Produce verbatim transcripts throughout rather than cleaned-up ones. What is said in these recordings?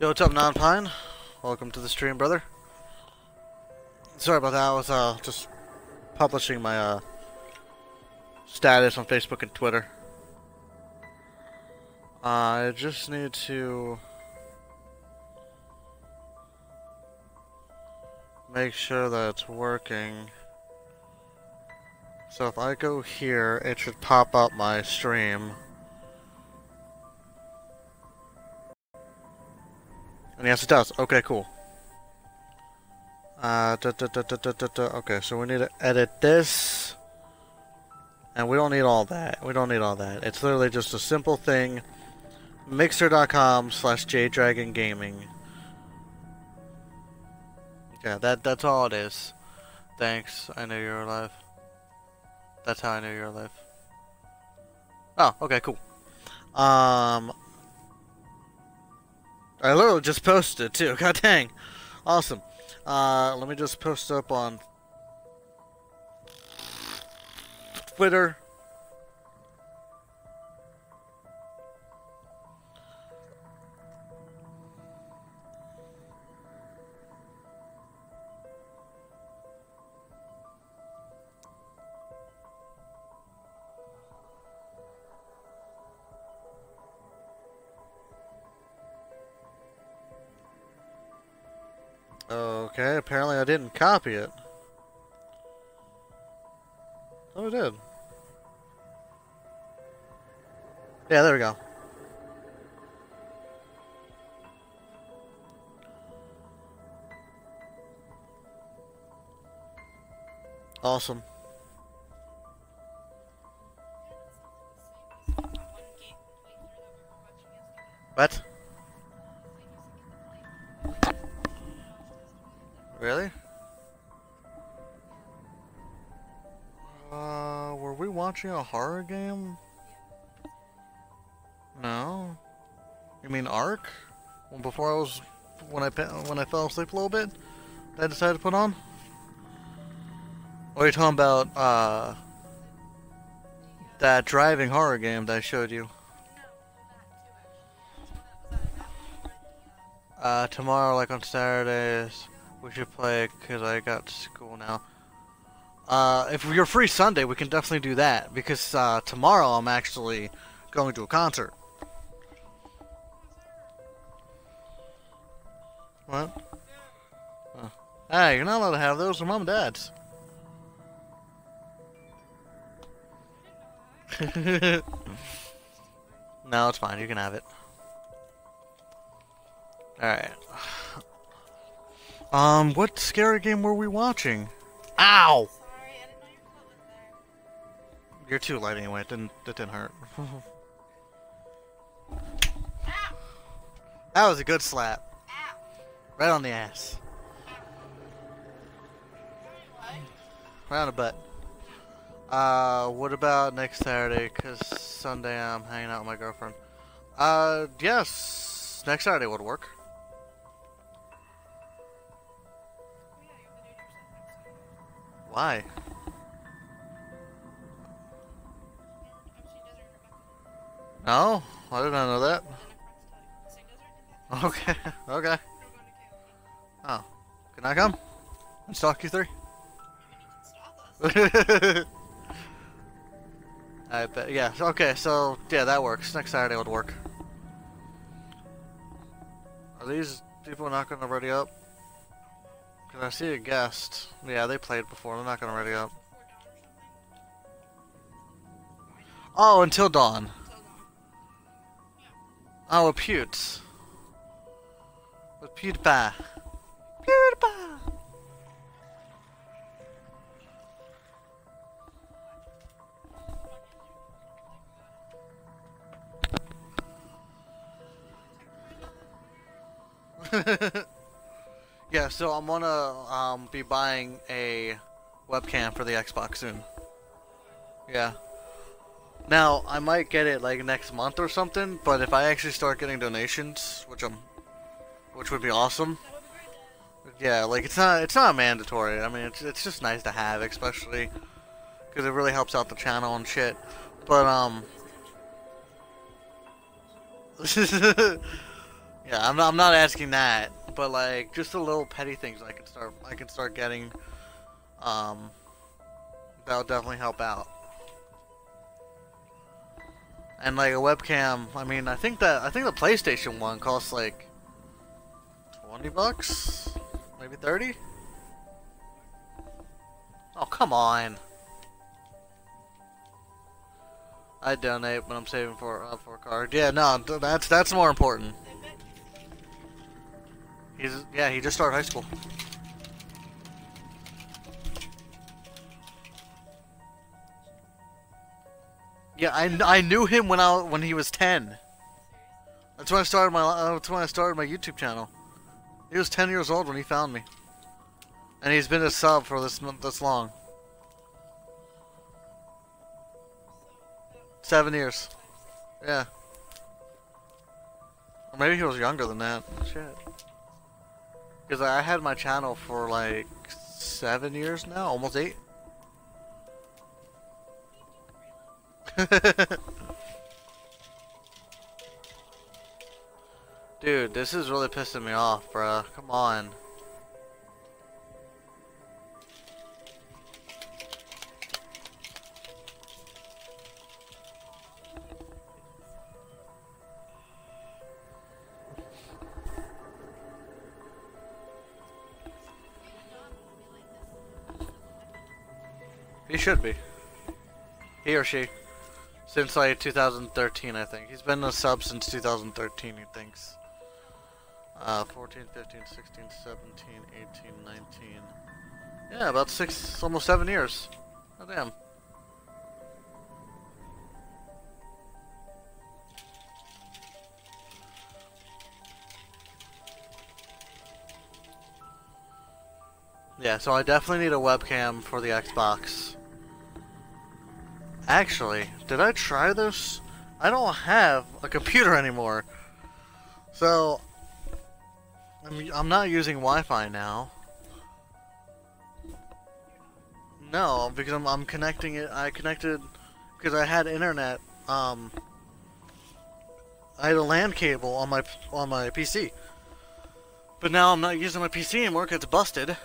Yo, what's up, Non-Pine? Welcome to the stream, brother. Sorry about that, I was uh, just publishing my uh, status on Facebook and Twitter. Uh, I just need to make sure that it's working. So if I go here, it should pop up my stream. And yes, it does. Okay, cool. Uh, da, da, da, da, da, da, da. Okay, so we need to edit this. And we don't need all that. We don't need all that. It's literally just a simple thing. Mixer.com slash JDragonGaming. Yeah, that, that's all it is. Thanks. I knew you were alive. That's how I knew you were alive. Oh, okay, cool. Um... I literally just posted it too. God dang. Awesome. Uh, let me just post up on Twitter. Okay, apparently I didn't copy it. Oh, I did. Yeah, there we go. Awesome. What? Really? Uh, were we watching a horror game? No. You mean Ark? Well, before I was, when I when I fell asleep a little bit, I decided to put on. Or are you talking about uh that driving horror game that I showed you? Uh, tomorrow, like on Saturdays. We should play because I got school now. Uh, if you're free Sunday, we can definitely do that because uh, tomorrow I'm actually going to a concert. What? Oh. Hey, you're not allowed to have those. They're mom and dad's. No, it's fine. You can have it. Alright. Um, what scary game were we watching? Ow! Sorry, I didn't know your foot was there. You're too light anyway, it didn't, it didn't hurt. Ow! That was a good slap. Ow! Right on the ass. What? Right on the butt. Uh, what about next Saturday? Cause Sunday I'm hanging out with my girlfriend. Uh, yes, next Saturday would work. Why? No, I did not know that. Okay, okay. Oh, can I come and stalk you three? I bet. Yeah. Okay. So yeah, that works. Next Saturday would work. Are these people not gonna ready up? Cause I see a guest. Yeah, they played before. They're not gonna ready up. Oh, until dawn. Oh, with Pewts. With PewDiePie. PewDiePie. Yeah, so I'm gonna um, be buying a webcam for the Xbox soon. Yeah. Now, I might get it like next month or something, but if I actually start getting donations, which I'm, which would be awesome. Yeah, like it's not it's not mandatory. I mean, it's it's just nice to have, especially because it really helps out the channel and shit. But um, Yeah, I'm not, I'm not asking that, but like just the little petty things I can start I can start getting. Um, that'll definitely help out. And like a webcam, I mean, I think that I think the PlayStation one costs like twenty bucks, maybe thirty. Oh come on! I donate when I'm saving for uh, for a card. Yeah, no, that's that's more important. He's yeah, he just started high school. Yeah, I, I knew him when I when he was ten. That's when I started my uh, that's when I started my YouTube channel. He was ten years old when he found me, and he's been a sub for this this long. Seven years. Yeah. Or maybe he was younger than that. Shit. Because I had my channel for like seven years now, almost eight. Dude, this is really pissing me off, bruh. Come on. He should be. He or she. Since like two thousand thirteen, I think. He's been a sub since two thousand thirteen, he thinks. Uh, fourteen, fifteen, sixteen, seventeen, eighteen, nineteen. Yeah, about six, almost seven years. Oh, damn. Yeah, so I definitely need a webcam for the Xbox. Actually, did I try this? I don't have a computer anymore. So, I'm, I'm not using Wi-Fi now. No, because I'm, I'm connecting it, I connected, because I had internet, um, I had a LAN cable on my, on my P C. But now I'm not using my P C anymore because it's busted.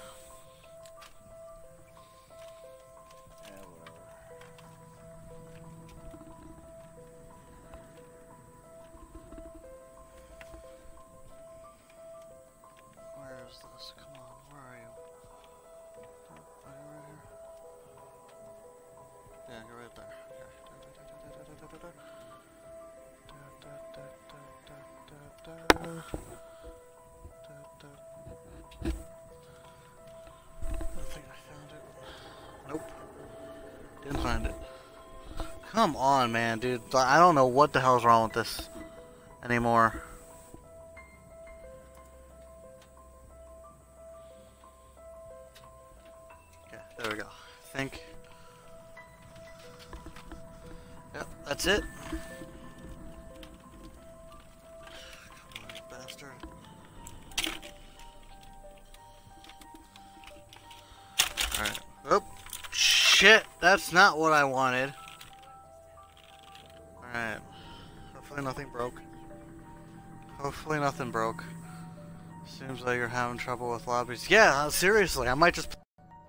Come on, man, dude. I don't know what the hell's wrong with this anymore. Okay, there we go. I think. Yep, that's it. Come on, bastard. Alright. Oh, shit. That's not what I wanted. Alright. Hopefully nothing broke. Hopefully nothing broke. Seems like you're having trouble with lobbies. Yeah, seriously, I might just...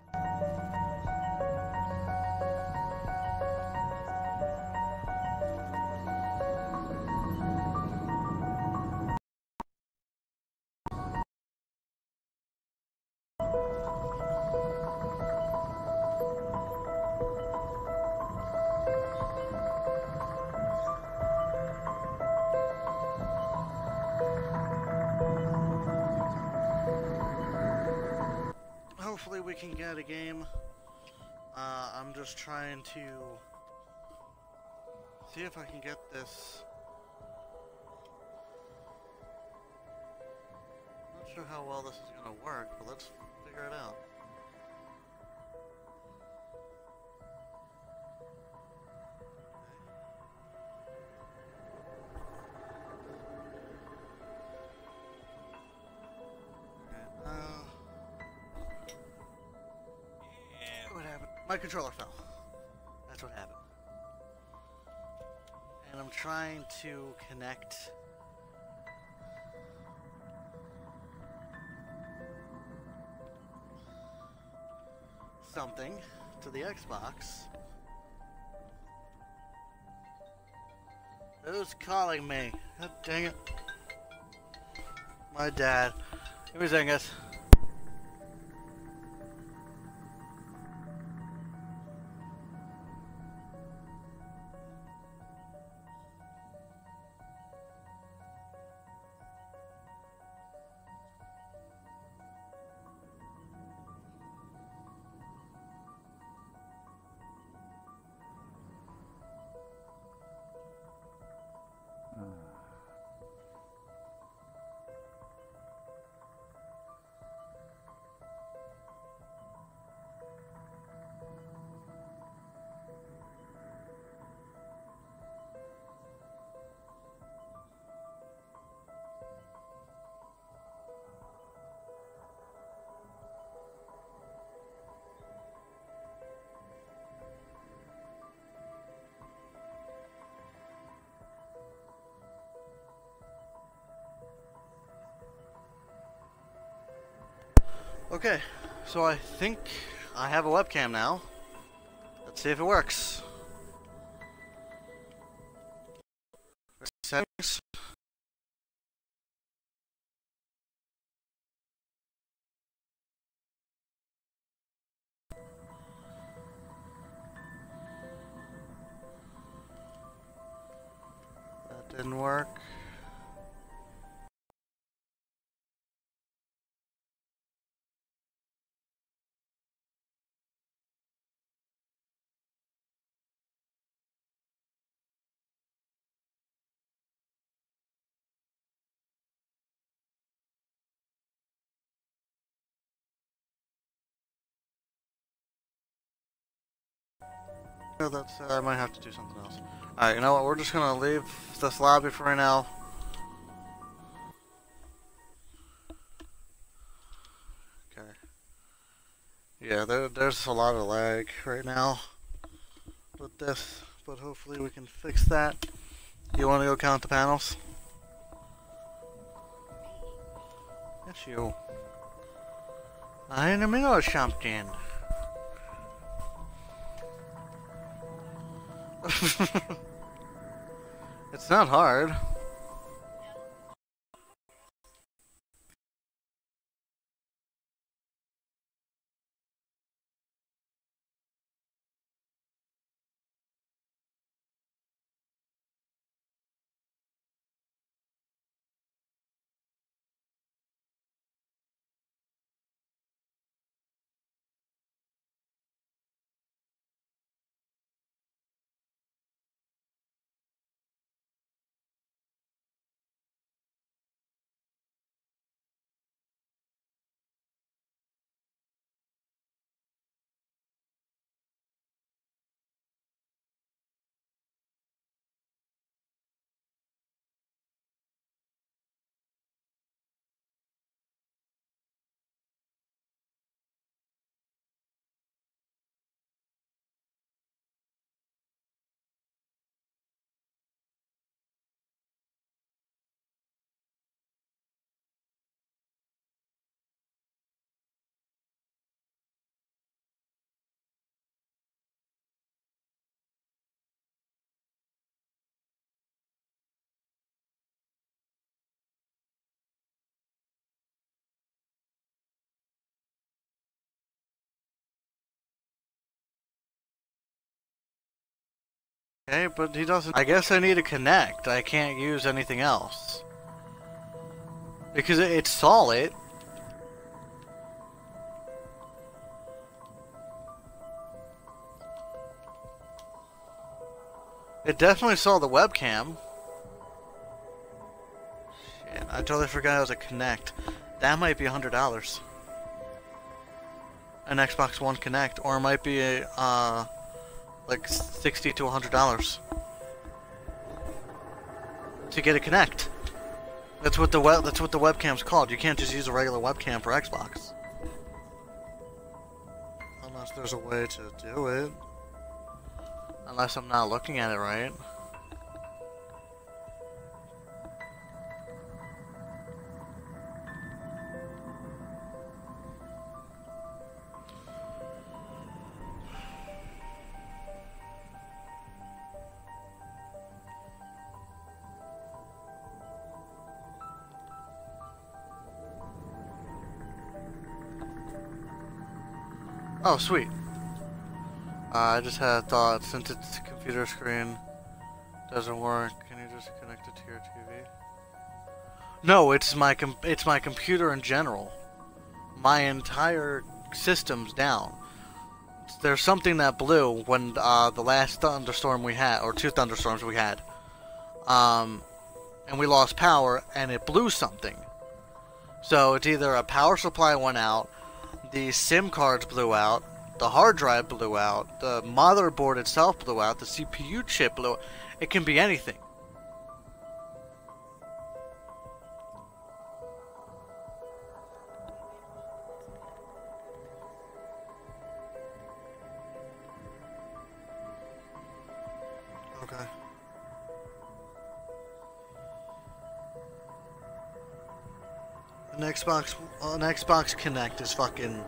Hopefully we can get a game. Uh, I'm just trying to see if I can get this. Not sure how well this is gonna work, but let's figure it out. Okay. Uh, What happened? My controller fell. That's what happened. And I'm trying to connect something to the Xbox. Who's calling me? God dang it. My dad. Give me a second, guys. Okay, so I think I have a webcam now. Let's see if it works. Settings. That didn't work. No, that's, uh, I might have to do something else. Alright, you know what? We're just gonna leave this lobby for right now. Okay. Yeah, there, there's a lot of lag right now with this, but hopefully we can fix that. You want to go count the panels? Yes, you. I in the middle of something. It's not hard. Okay, but he doesn't. I guess I need to connect. I can't use anything else. Because it, it saw it. It definitely saw the webcam. Shit, I totally forgot it was a Connect. That might be a hundred dollars. An Xbox One Connect, or it might be a, uh, like sixty to a hundred dollars to get a Connect. That's what the web. That's what the webcam's called. You can't just use a regular webcam for Xbox, unless there's a way to do it. Unless I'm not looking at it right. Oh, sweet. Uh, I just had a thought. Since its computer screen doesn't work, can you just connect it to your T V? No, it's my com it's my computer in general. My entire system's down. There's something that blew when uh, the last thunderstorm we had, or two thunderstorms we had, um, and we lost power, and it blew something. So it's either a power supply went out, the SIM cards blew out, the hard drive blew out, the motherboard itself blew out, the C P U chip blew out. It can be anything. Okay. An Xbox, an Xbox Connect is fucking.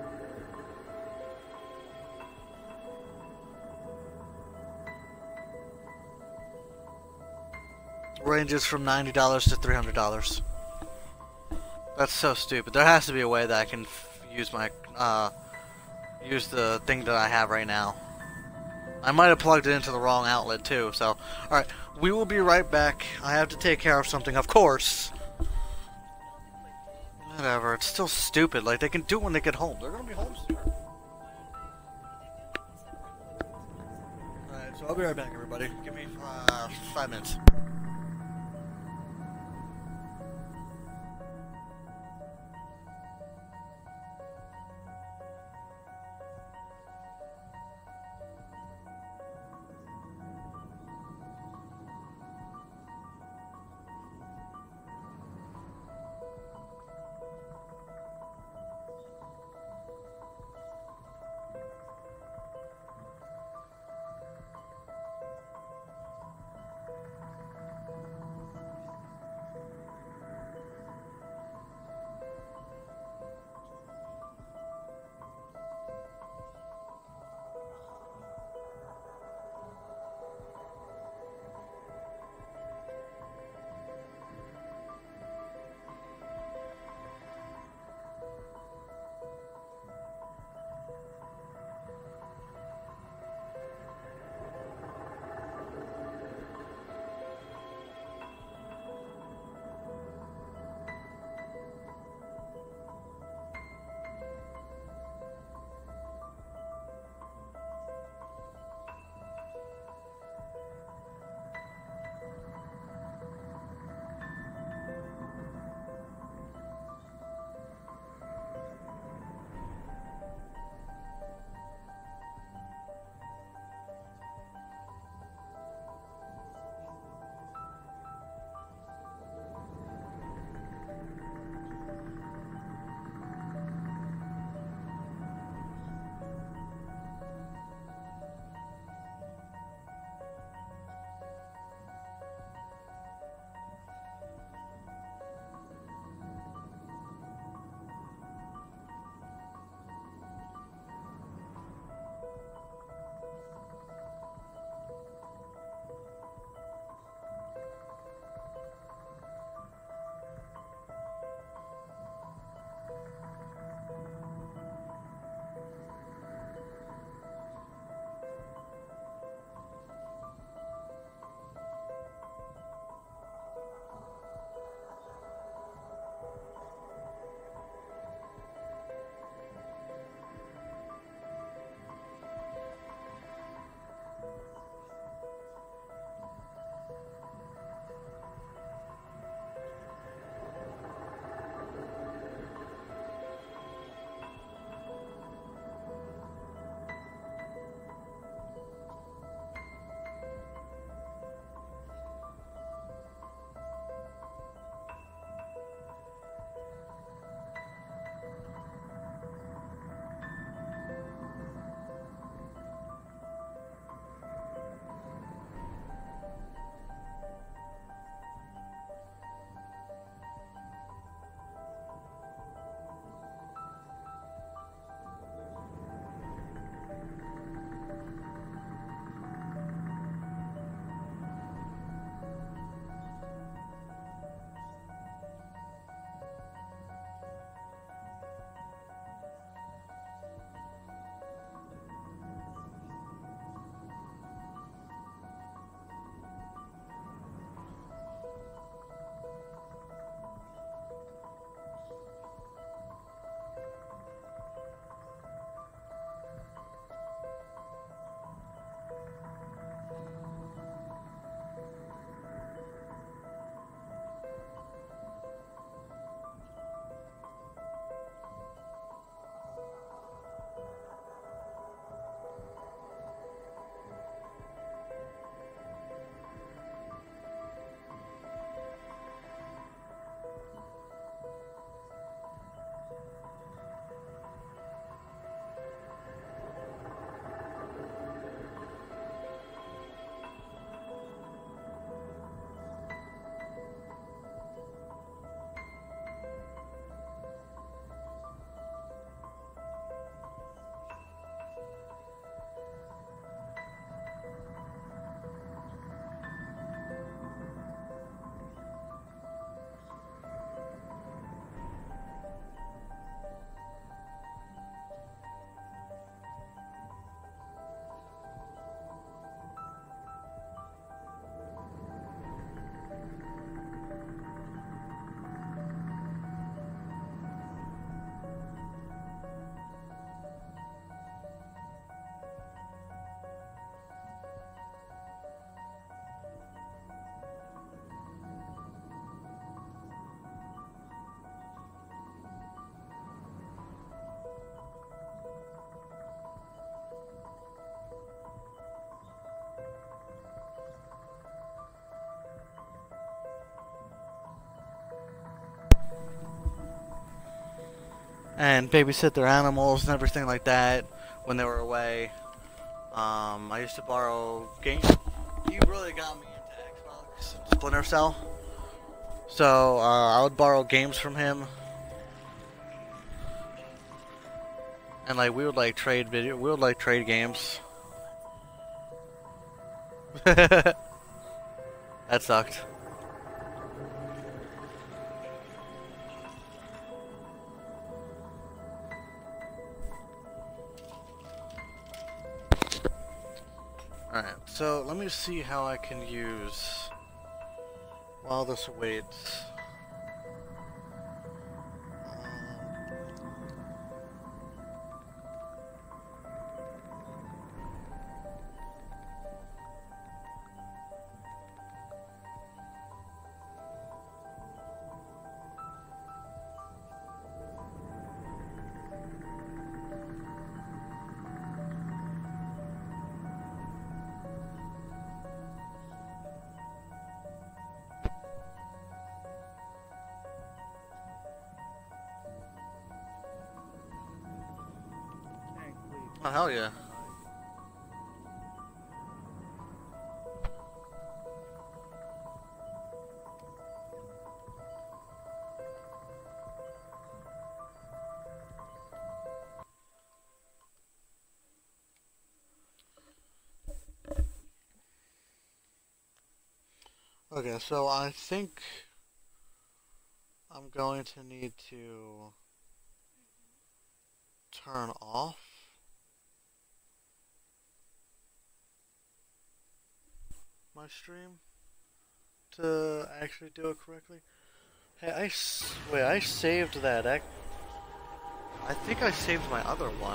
Ranges from ninety dollars to three hundred dollars. That's so stupid. There has to be a way that I can f use my uh use the thing that I have right now. I might have plugged it into the wrong outlet too. So, all right, we will be right back. I have to take care of something, of course. Whatever. It's still stupid. Like, they can do it when they get home. They're gonna be home soon. Alright, so I'll be right back, everybody. Give me uh, five minutes. and babysit their animals and everything like that when they were away. Um, I used to borrow games. He really got me into Xbox and Splinter Cell. So uh, I would borrow games from him, and like we would like trade video. We would like trade games. That sucked. Alright, so let me see how I can use while this waits. Oh, hell yeah. Okay, so I think I'm going to need to turn off my stream to actually do it correctly. Hey, I s wait, I saved that. I, I think I saved my other one.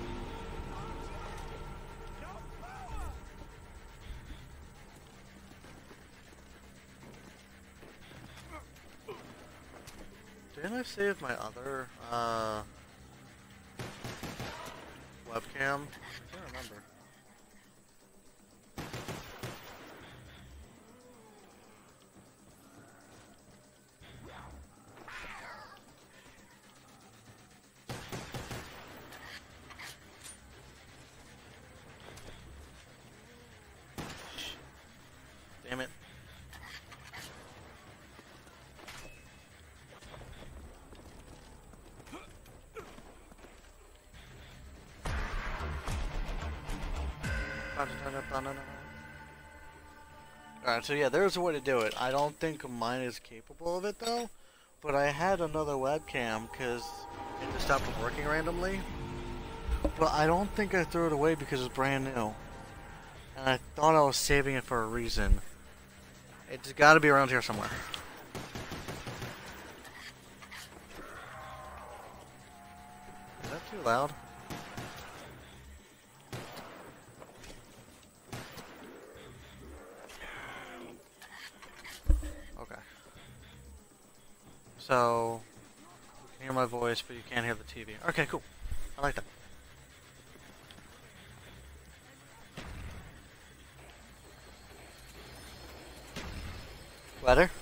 Didn't I save my other uh, webcam? I can't remember. Damn it. Alright, so yeah, there's a way to do it. I don't think mine is capable of it though, but I had another webcam because it just stopped working randomly. But I don't think I threw it away because it's brand new. And I thought I was saving it for a reason. It's gotta be around here somewhere. Is that too loud? Okay. So, you can hear my voice, but you can't hear the T V. Okay, cool. I like that. Weather?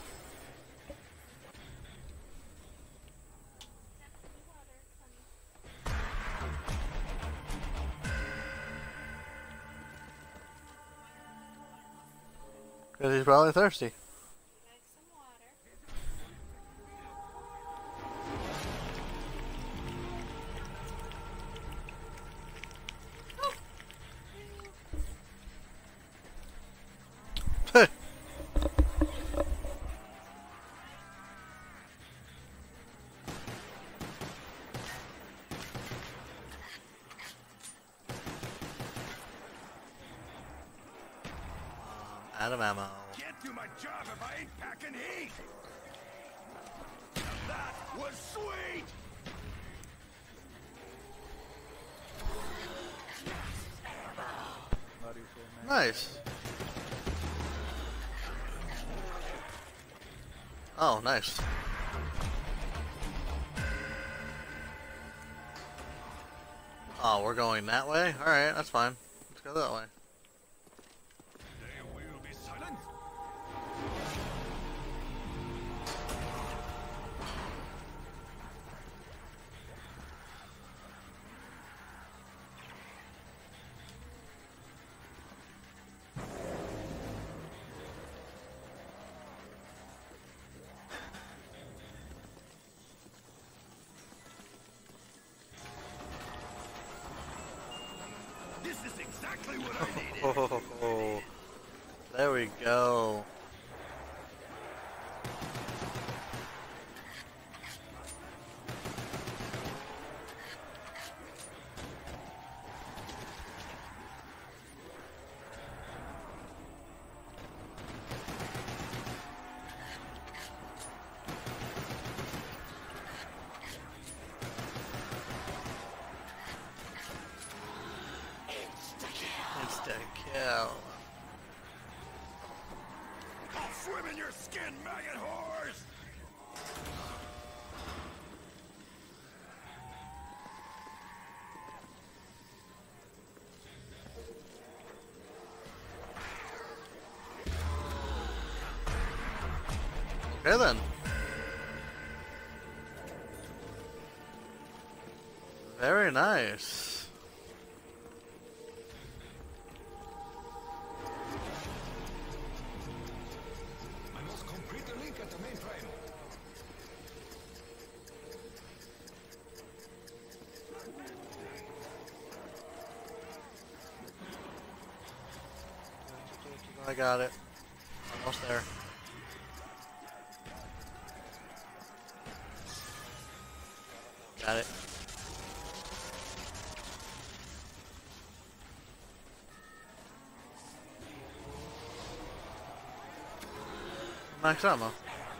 Because he's probably thirsty. Like some water. Out of ammo. Can't do my job if I ain't packing heat. That was sweet. Nice. Oh, nice. Oh, we're going that way? Alright, that's fine. Let's go that way. They will be silent. This is exactly what I needed. Oh, there we go. Insta-kill. I'll swim in your skin, maggot whores! Okay then. Very nice. I must complete the link at the mainframe. I got it. Almost there. Got it. Max ammo.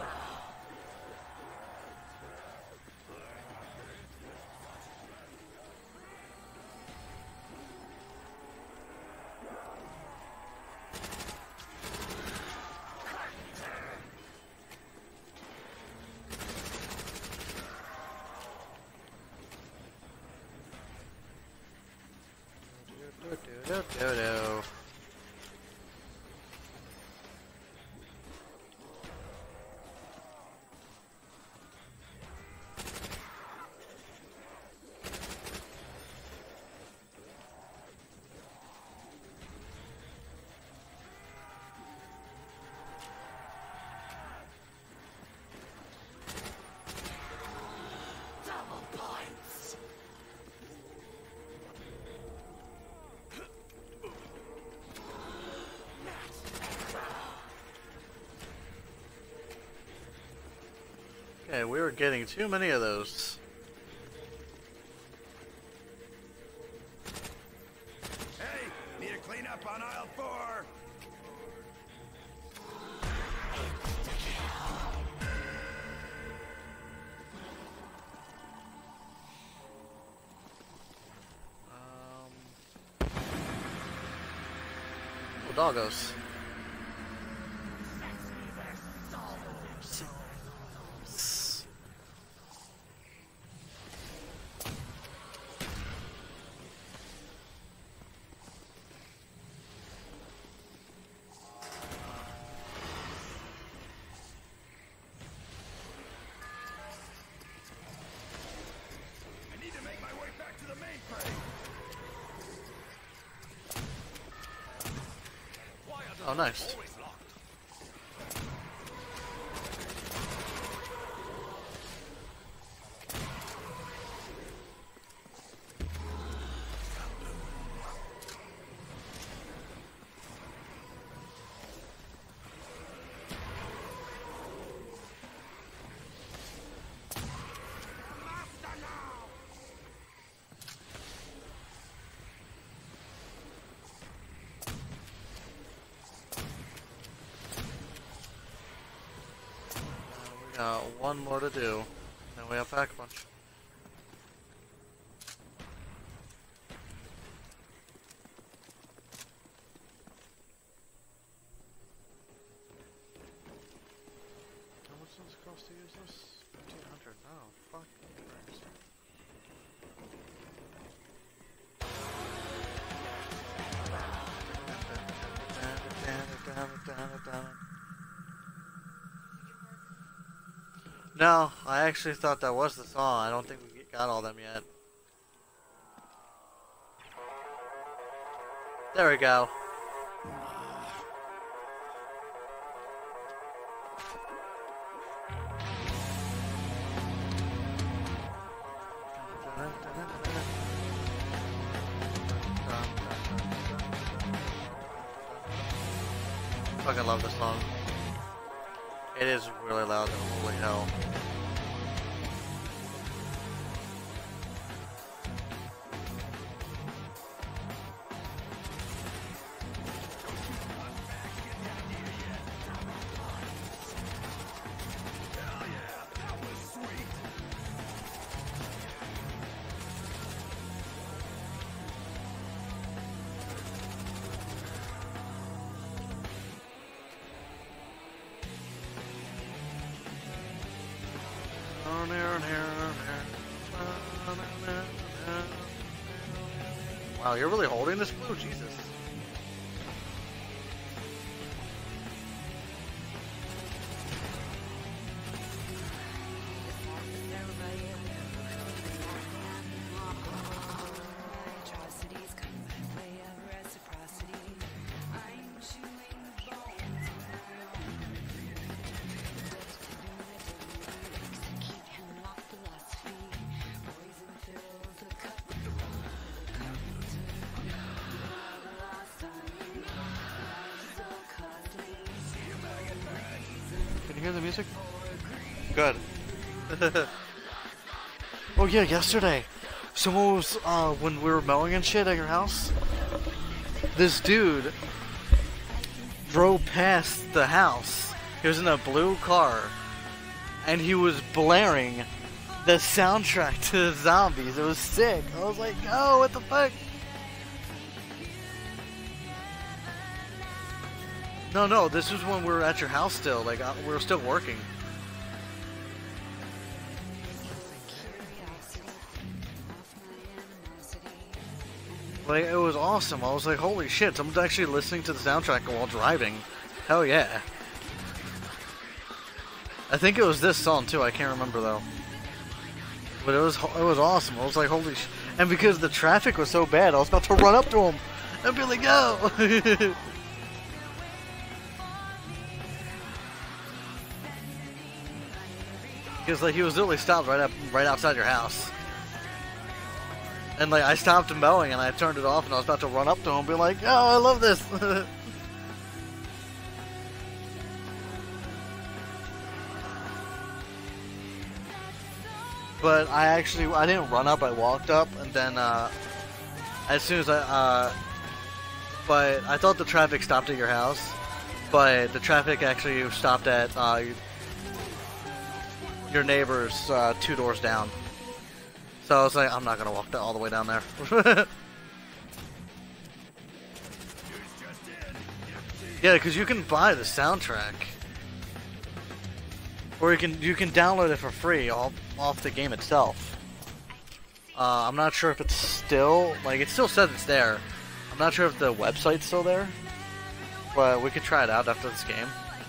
Do, do, do, do, do. Okay, we were getting too many of those. Hey, need a cleanup on aisle four? Um, oh, doggos. I need to make my way back to the mainframe. Why are the Oh, nice. always locked? We got one more to do. Then we have pack punch. How much does it cost to use this? fifteen hundred. Oh, fuck. Christ. No, I actually thought that was the song. I don't think we got all them yet. There we go. fucking love this song. It is really loud though, holy hell. Wow, you're really holding this blue? Jesus. Can you hear the music? Good. Oh yeah, yesterday, someone was, uh, when we were mowing and shit at your house, this dude drove past the house. He was in a blue car, and he was blaring the soundtrack to the Zombies. It was sick. I was like, oh, what the fuck? No, no, this was when we were at your house still. Like, uh, we were still working. Like, it was awesome. I was like, holy shit, someone's actually listening to the soundtrack while driving. Hell yeah. I think it was this song too, I can't remember though. But it was it was awesome. I was like, holy shit. And because the traffic was so bad, I was about to run up to him and be like, go! Because like he was literally stopped right up, right outside your house, and like I stopped mowing and I turned it off and I was about to run up to him and be like, "Oh, I love this." But I actually I didn't run up. I walked up and then uh, as soon as I uh, but I thought the traffic stopped at your house, but the traffic actually stopped at uh. your neighbor's uh, two doors down. So I was like, I'm not gonna walk all the way down there. Yeah, because you can buy the soundtrack, or you can you can download it for free off off the game itself. Uh, I'm not sure if it's still like it still says it's there. I'm not sure if the website's still there, but we could try it out after this game.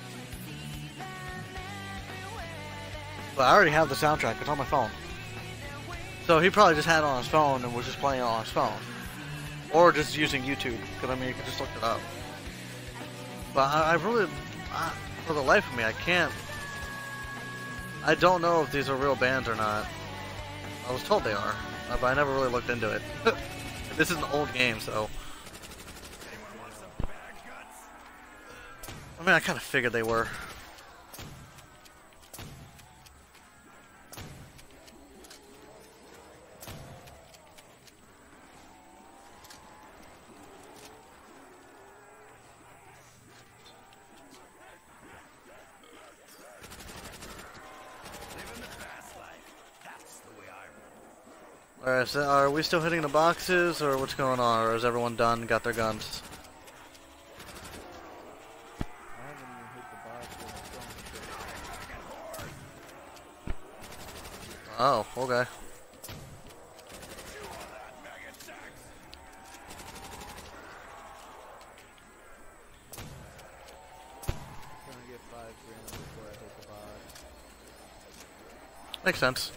But I already have the soundtrack, it's on my phone. So he probably just had it on his phone and was just playing it on his phone. Or just using YouTube, because I mean, you can just look it up. But I, I really, I, for the life of me, I can't, I don't know if these are real bands or not. I was told they are, but I never really looked into it. This is an old game, so. I mean, I kind of figured they were. Alright, so are we still hitting the boxes, or what's going on? Or is everyone done, got their guns? I haven't even hit the boxes. Oh, okay. Gonna get five grand before I hit the box. Makes sense.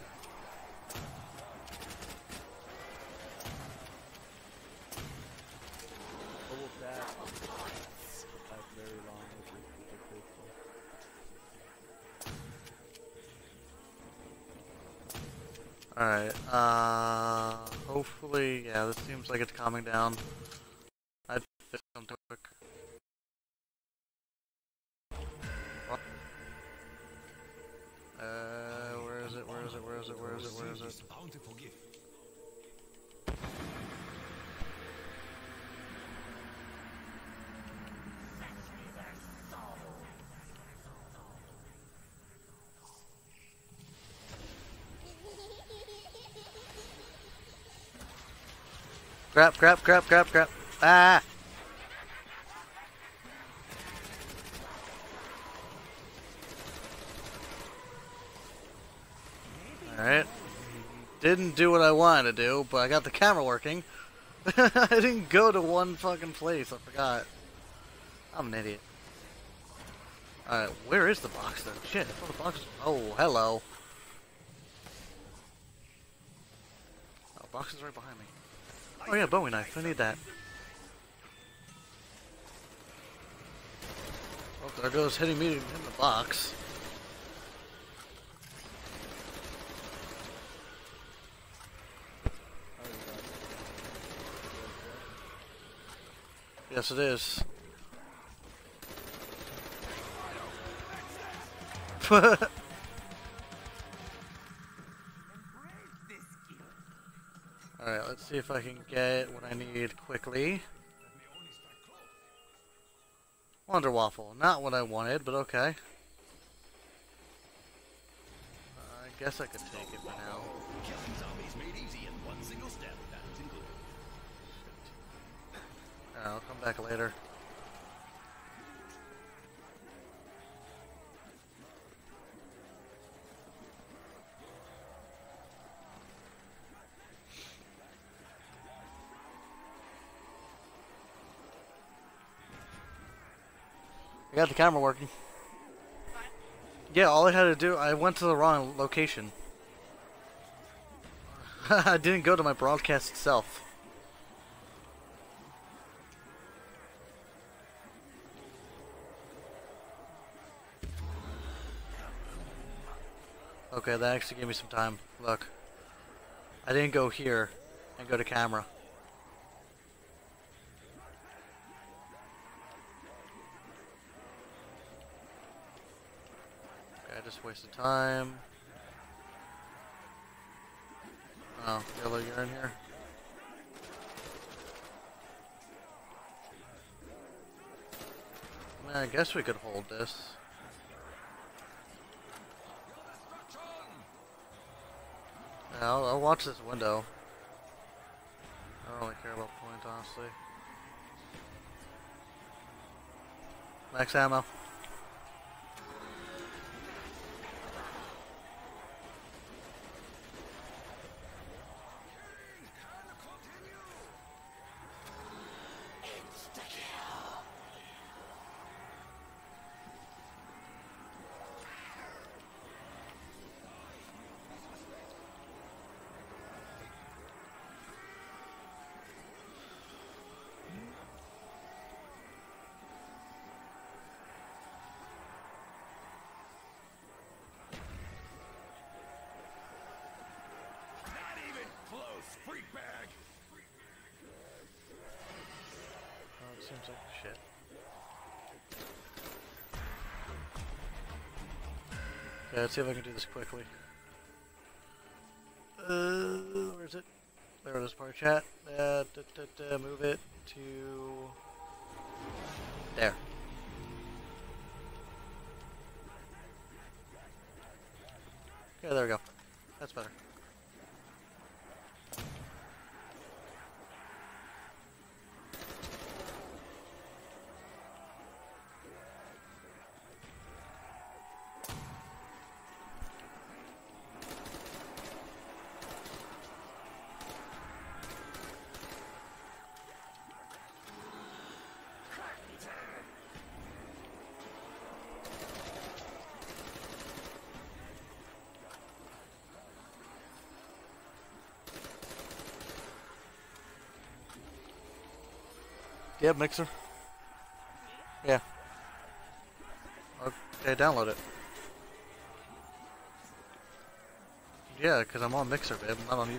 But with that, it's like very long with the, with the pistol. Alright, uh, hopefully, yeah, this seems like it's calming down. I'd fix something quick. Uh, where is it? Where is it? Where is it? Where is it? Where is it? Grab, grab, grab, grab, grab. Ah! Alright. Didn't do what I wanted to do, but I got the camera working. I didn't go to one fucking place, I forgot. I'm an idiot. Alright, where is the box then? Shit, I thought the box. Oh, hello. Oh, box is right behind me. Oh yeah, Bowie knife. I need that. Oh, there goes hitting me in the box. Yes, it is. Alright, let's see if I can get what I need quickly. Wonder Waffle. Not what I wanted, but okay. Uh, I guess I could take it for now. Killing zombies made easy in one single step. That's included. Alright, I'll come back later. I got the camera working. Yeah, all I had to do, I went to the wrong location. I didn't go to my broadcast itself. Okay, that actually gave me some time. Look. I didn't go here and go to camera. Okay, I just wasted time. Oh, Yellow, you're in here. I mean, I guess we could hold this. Yeah, I'll, I'll watch this window. I don't really care about point, honestly. Max ammo. Seems like shit. Okay, let's see if I can do this quickly. Uh, where is it? There it is, part chat. Uh, da, da, da, move it to there. Okay, there we go. That's better. Yeah, Mixer. Yeah. Okay, download it. Yeah, because I'm on Mixer, babe. I'm not on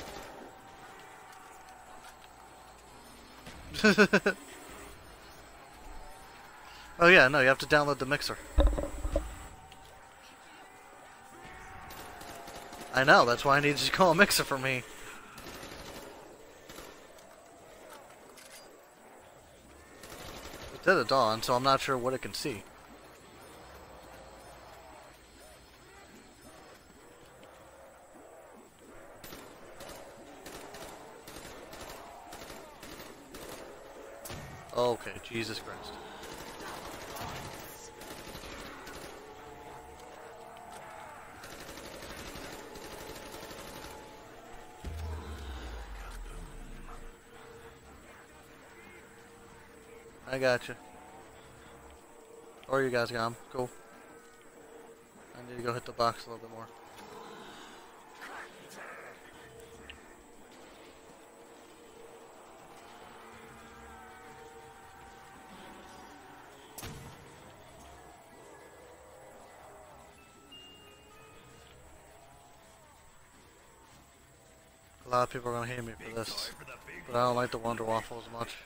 YouTube. Oh yeah, no, you have to download the Mixer. I know, that's why I need you to call a mixer for me. It's dead at dawn, so I'm not sure what it can see. Okay, Jesus Christ. I got you. Or you guys got him. Cool. I need to go hit the box a little bit more. A lot of people are gonna hate me for this, but I don't like the Wonder Waffle as much.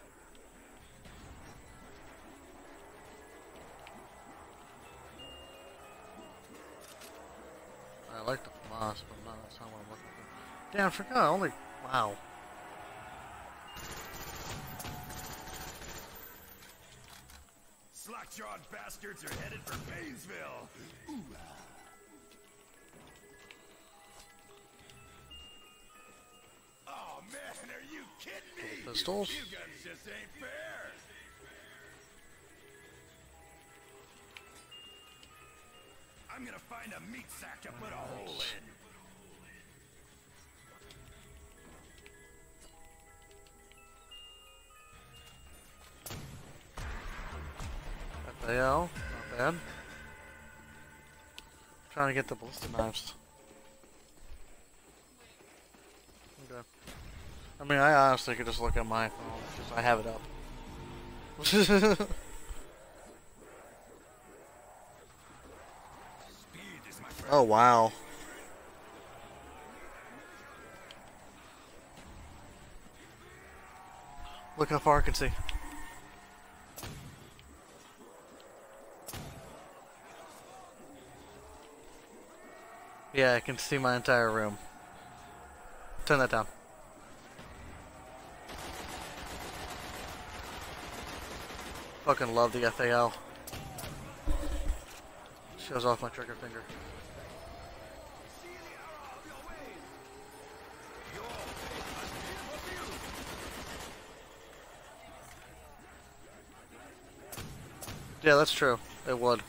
I like the FAMAS, but not, that's not what I'm looking for. Damn, I forgot, only, wow. Slack-jawed bastards are headed for Painesville. Ooh. Oh man, are you kidding me? Pistols? You guys just ain't fair. I'm gonna find a meat sack to put a hole in. F A L, not bad. Trying to get the ballista knives. Okay. I mean, I honestly could just look at my phone because I have it up. Speed is my friend. Oh wow. Look how far I can see. Yeah, I can see my entire room. Turn that down. Fucking love the F A L. Shows off my trigger finger. Yeah, that's true. It would.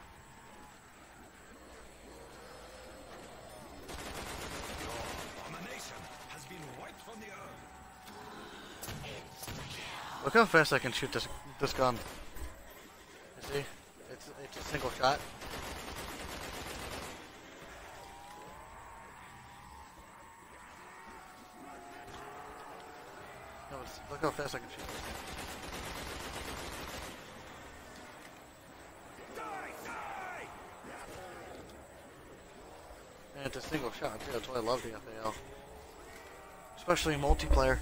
Look how fast I can shoot this this gun. You see? It's it's a single shot. No, it's, look how fast I can shoot this gun. And it's a single shot too. That's why I love the F A L, especially in multiplayer.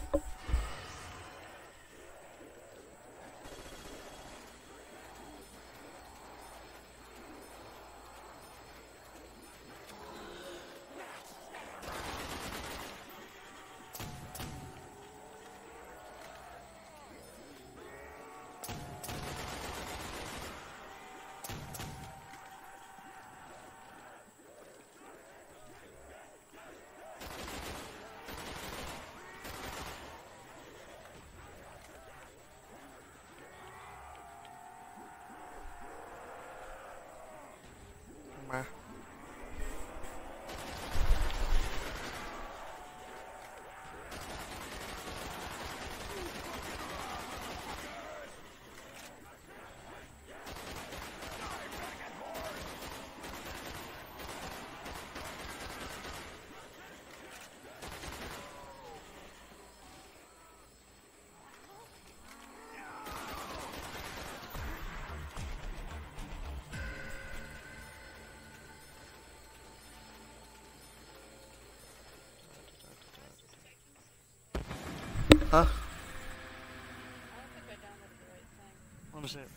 Huh? I don't think I downloaded the right thing. Let me see it.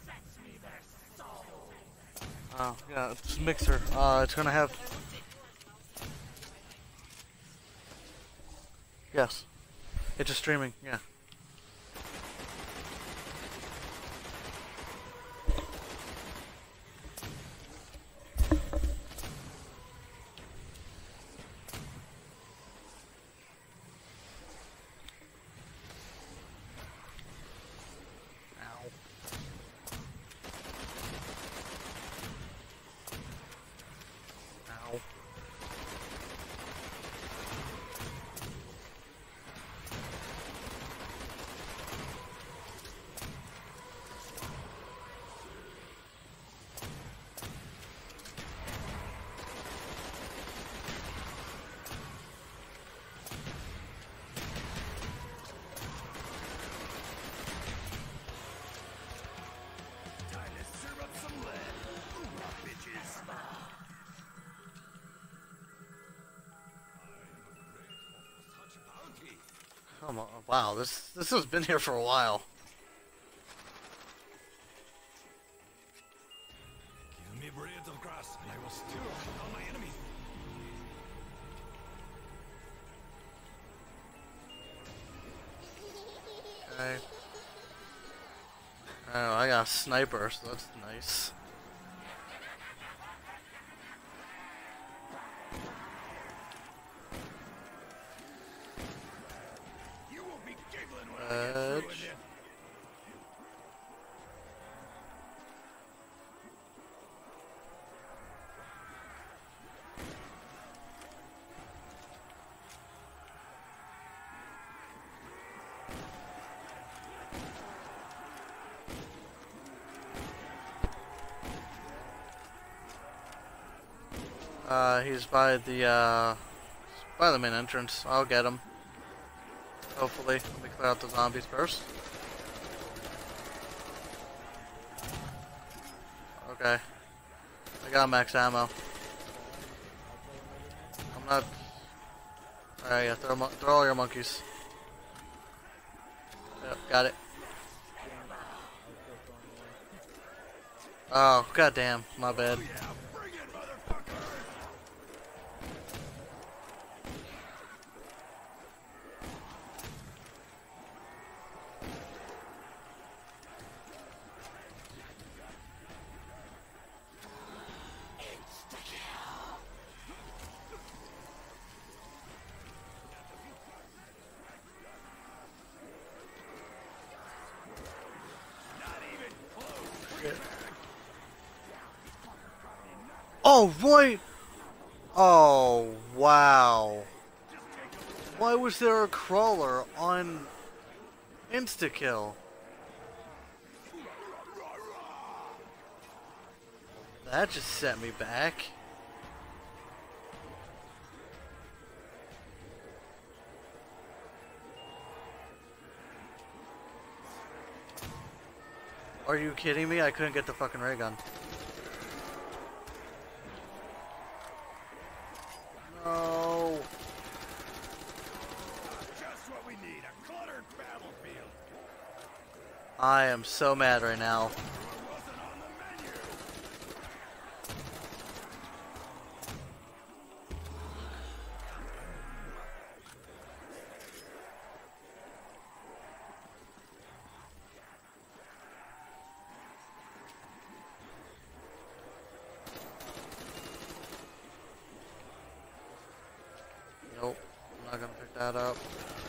Oh, yeah, it's Mixer. Uh, it's gonna have... Yes. It's just streaming, yeah. Come on. Wow, this this has been here for a while. Give me blades of grass, and I will steal on my enemy. Okay. Oh, I got a sniper, so that's nice. You will be giggling when I get through with Edge. you. Uh, he's by the, uh, by the main entrance. I'll get him. Hopefully. Let me clear out the zombies first. Okay. I got max ammo. I'm not... Alright, yeah, throw, mon- throw all your monkeys. Yep, got it. Oh, goddamn. My bad. Yeah, bring it, motherfucker! Oh, right! Oh, wow. Why was there a crawler on insta-kill? That just set me back. Are you kidding me? I couldn't get the fucking ray gun. No. Just what we need, a cluttered battlefield. I am so mad right now. It wasn't on the menu. Nope. I'm not gonna pick that up.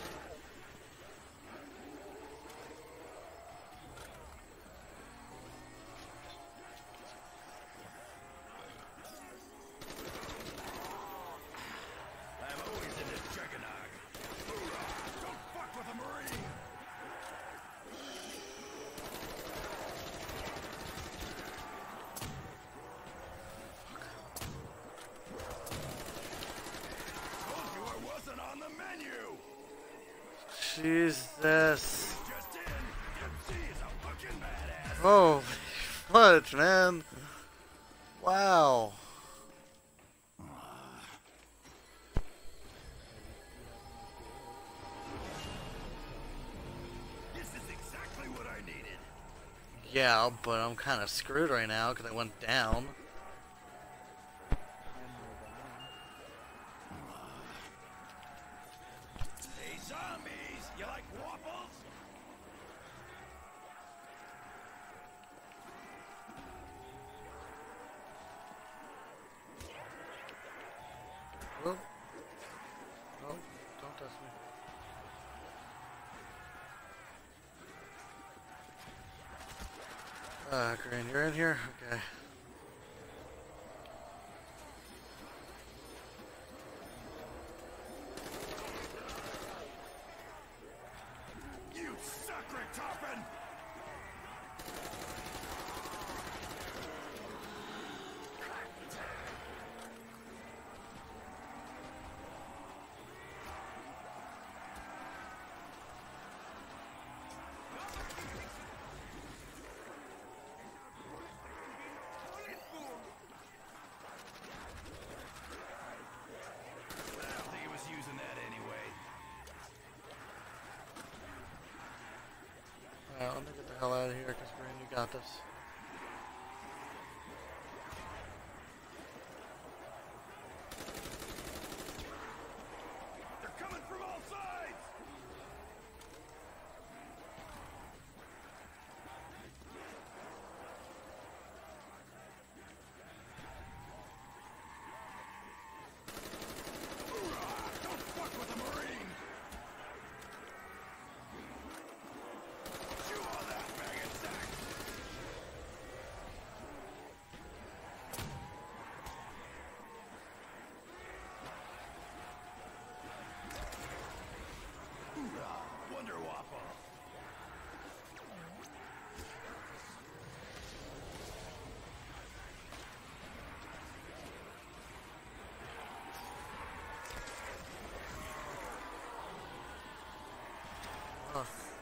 I'm always in this juggernaut. Hoorah! Don't fuck with a marine. Told you I wasn't on the menu. Jesus. Just in. M C is a fucking badass. Oh, fudge, man. Wow. This is exactly what I needed. Yeah, but I'm kind of screwed right now because I went down. Hey, Uh, Green, you're in here? Okay. You suck, Richtofen! I don't think he was using that anyway. Alright, let me get the hell out of here, because Green, you got this. They're coming from all sides! Hoorah! Don't fuck with a Marine! Chew on that, bag and sack! Hoorah! Wonder Waffle! Huh.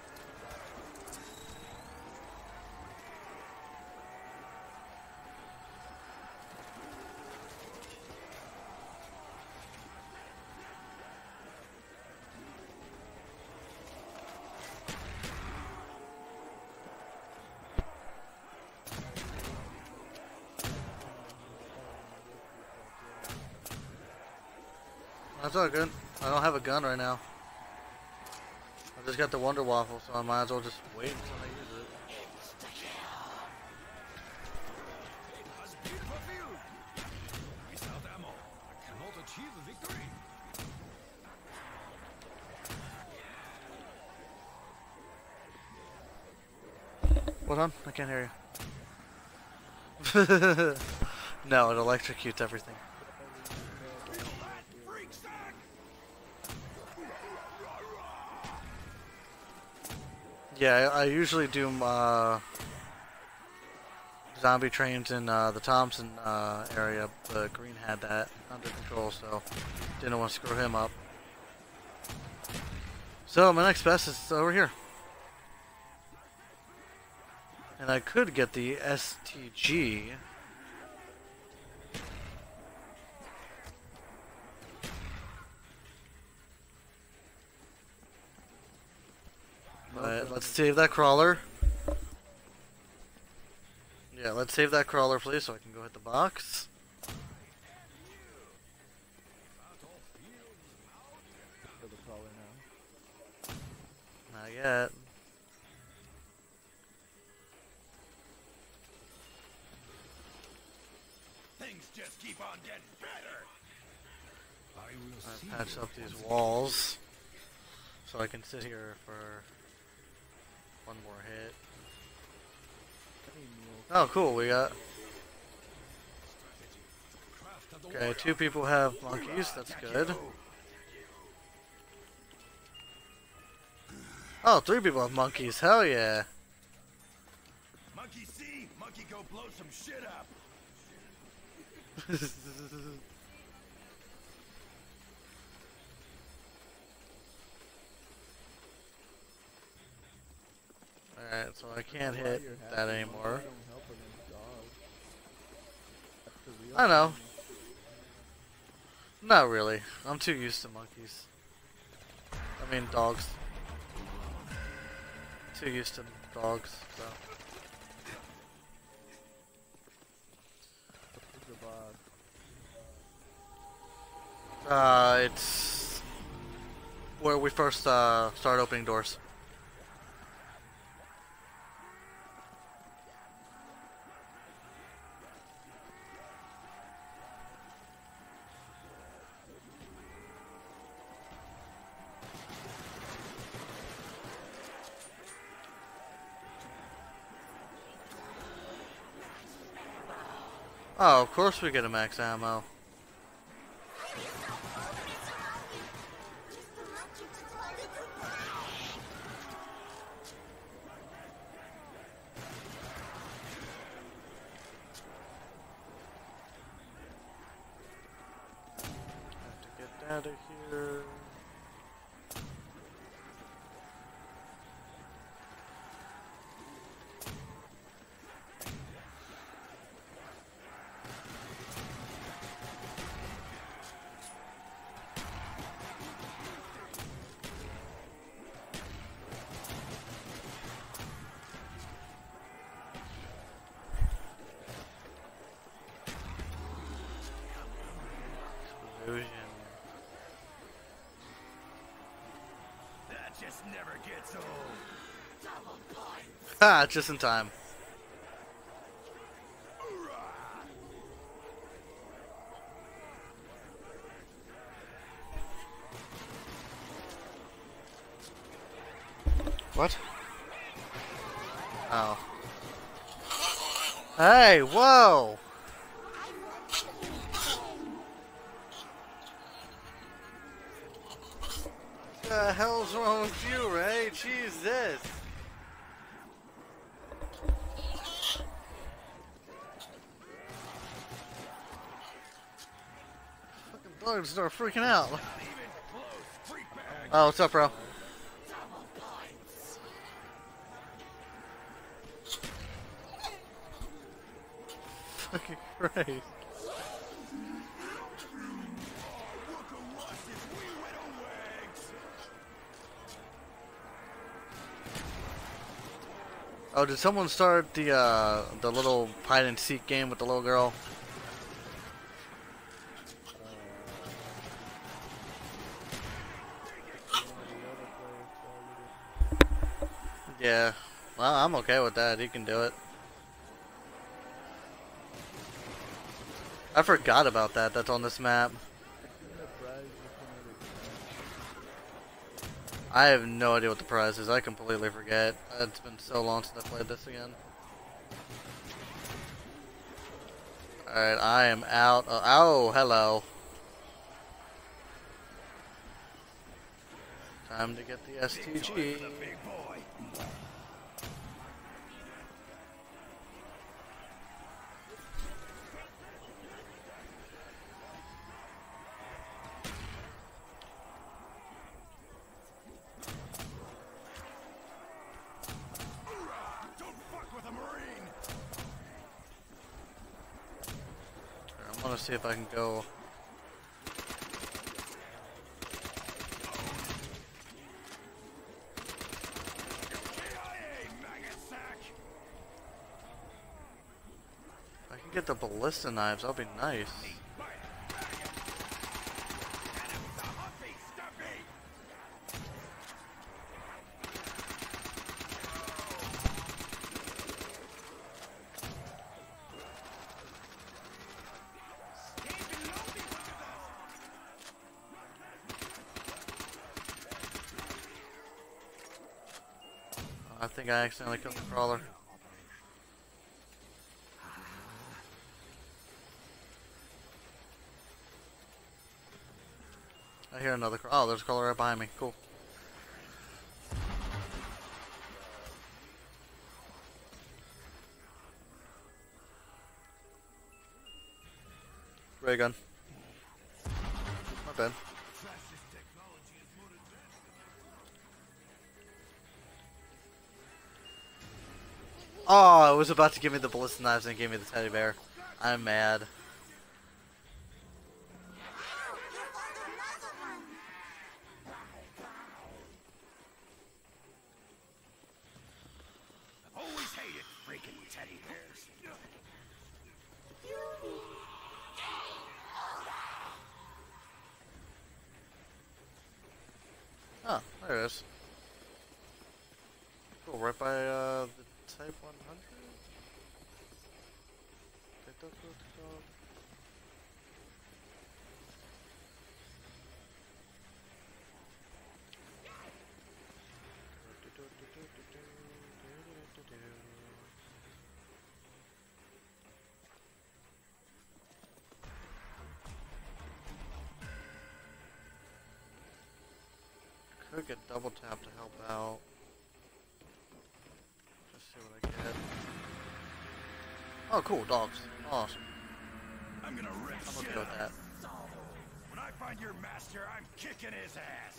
That's all good. I don't have a gun right now. I just got the Wonder Waffle, so I might as well just wait until I use it. That's a beautiful view! Without ammo, I cannot achieve victory! What on? I can't hear you. No, it electrocutes everything. Feel that, freak sack! Yeah, I, I usually do uh, zombie trains in uh, the Thompson uh, area, but Green had that under control, so didn't want to screw him up. So my next best is over here. And I could get the S T G. But let's save that crawler. Yeah, let's save that crawler, please, so I can go hit the box. For the crawler now. Not yet. Things just keep on getting better! I will see I patch you up these once walls so I can sit here for one more hit. Hey, Neil. Oh, cool. We got craft of the okay. warrior. Two people have monkeys. That's good. Oh, three people have monkeys. Hell yeah. Monkey see, monkey go blow some shit up. Alright, so I can't Why hit you're that happy, anymore. monkeys don't help against dogs. That's the real I know. thing. Not really. I'm too used to monkeys. I mean dogs. Too used to dogs, so. What's the boss? Uh, it's where we first uh, start opening doors. Oh, of course we get a max ammo. Have to get out of here. Explosion. That just never gets old. Double points. Ha! Just in time. What? Oh. Hey, whoa! What the hell's wrong with you, Ray? Jesus! Fucking dogs start freaking out. Not even close, freak bag. Oh, what's up, bro? Double points. Fucking Christ. Oh, did someone start the uh the little hide and seek game with the little girl? Yeah. Well, I'm okay with that. He can do it. I forgot about that. That's on this map. I have no idea what the prize is. I completely forget. It's been so long since I played this again. Alright, I am out. Uh, oh, hello. Time to get the S T G. Big boy. Don't fuck with a Marine. I'm gonna see if I can go. K I A, maggot sack. If I can get the ballista knives, that'll be nice. By a maggot. And it was a Huffy Stuffy. I think I accidentally killed the crawler. I hear another crawler. Oh, there's a crawler right behind me. Cool. Ray gun. My bad. Oh, it was about to give me the ballista knives and it gave me the teddy bear. I'm mad. I've always hated freaking teddy bears. Oh, there it is. Cool, right by uh, the Type one hundred? Think that's what it's called? could get double tap to help out. Just see what I get. Oh, cool, dogs. Awesome. I'm gonna rip I'm shit okay with out that. of- When I find your master, I'm kicking his ass.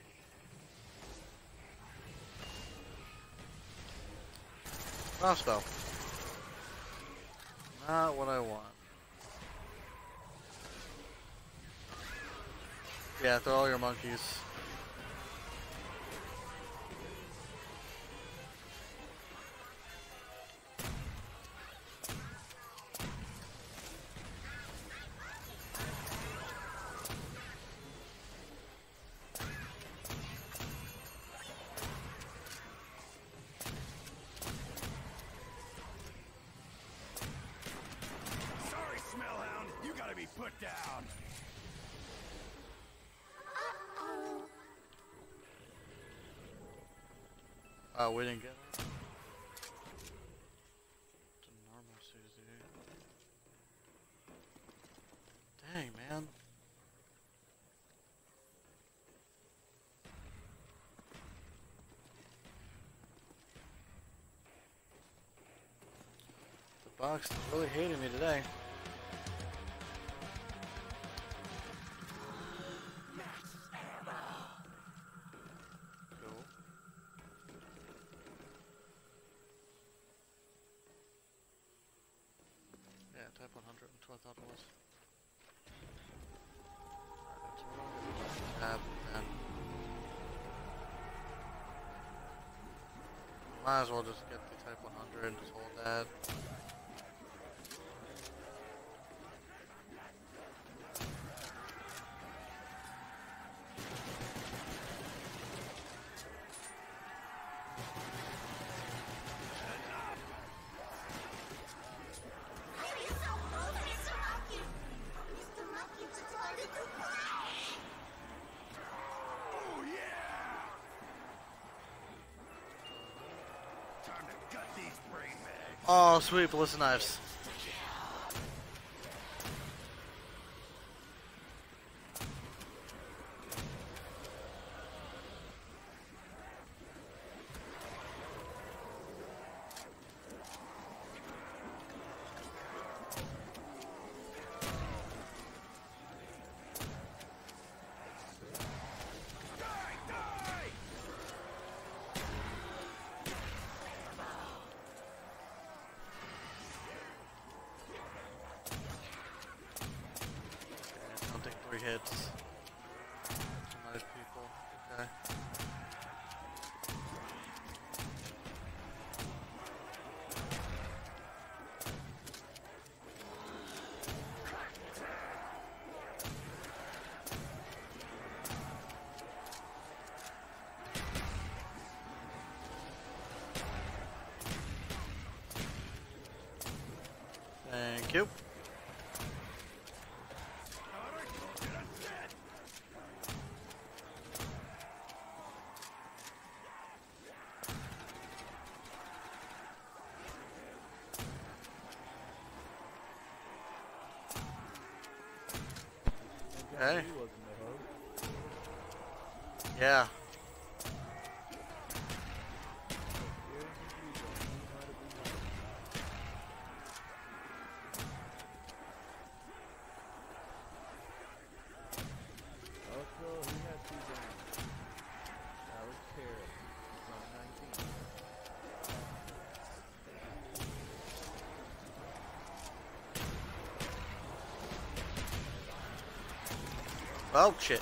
Crossbow. Not what I want. Yeah, throw all your monkeys. Sorry, Smellhound. You gotta be put down. Oh, we didn't get it. It's a normal Susie. Dang, man. The box is really hating me today. Cool. Yeah, type one hundred, that's what I thought it was. Alright, tab, and might as well just get the type one hundred and just hold that. Oh yeah! Time to gut these brain bags. Oh, sweet, ballista knives. Die! Die! I'll take three hits. Nice people. Okay. Thank you. Okay. He wasn't the host. Yeah. Also, he had two games. Alex Harris, from nineteen. Oh, shit.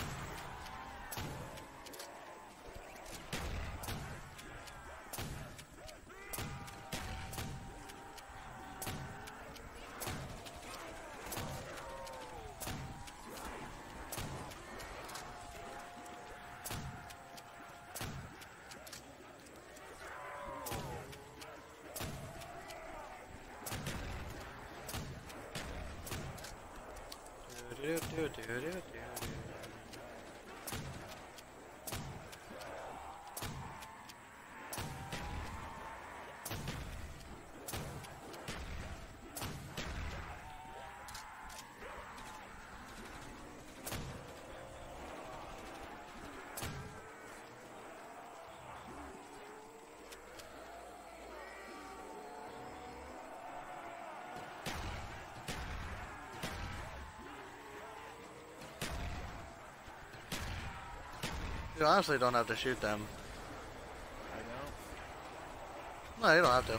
Do, do, do, do, do, do. You honestly don't have to shoot them. I know. No, you don't have to.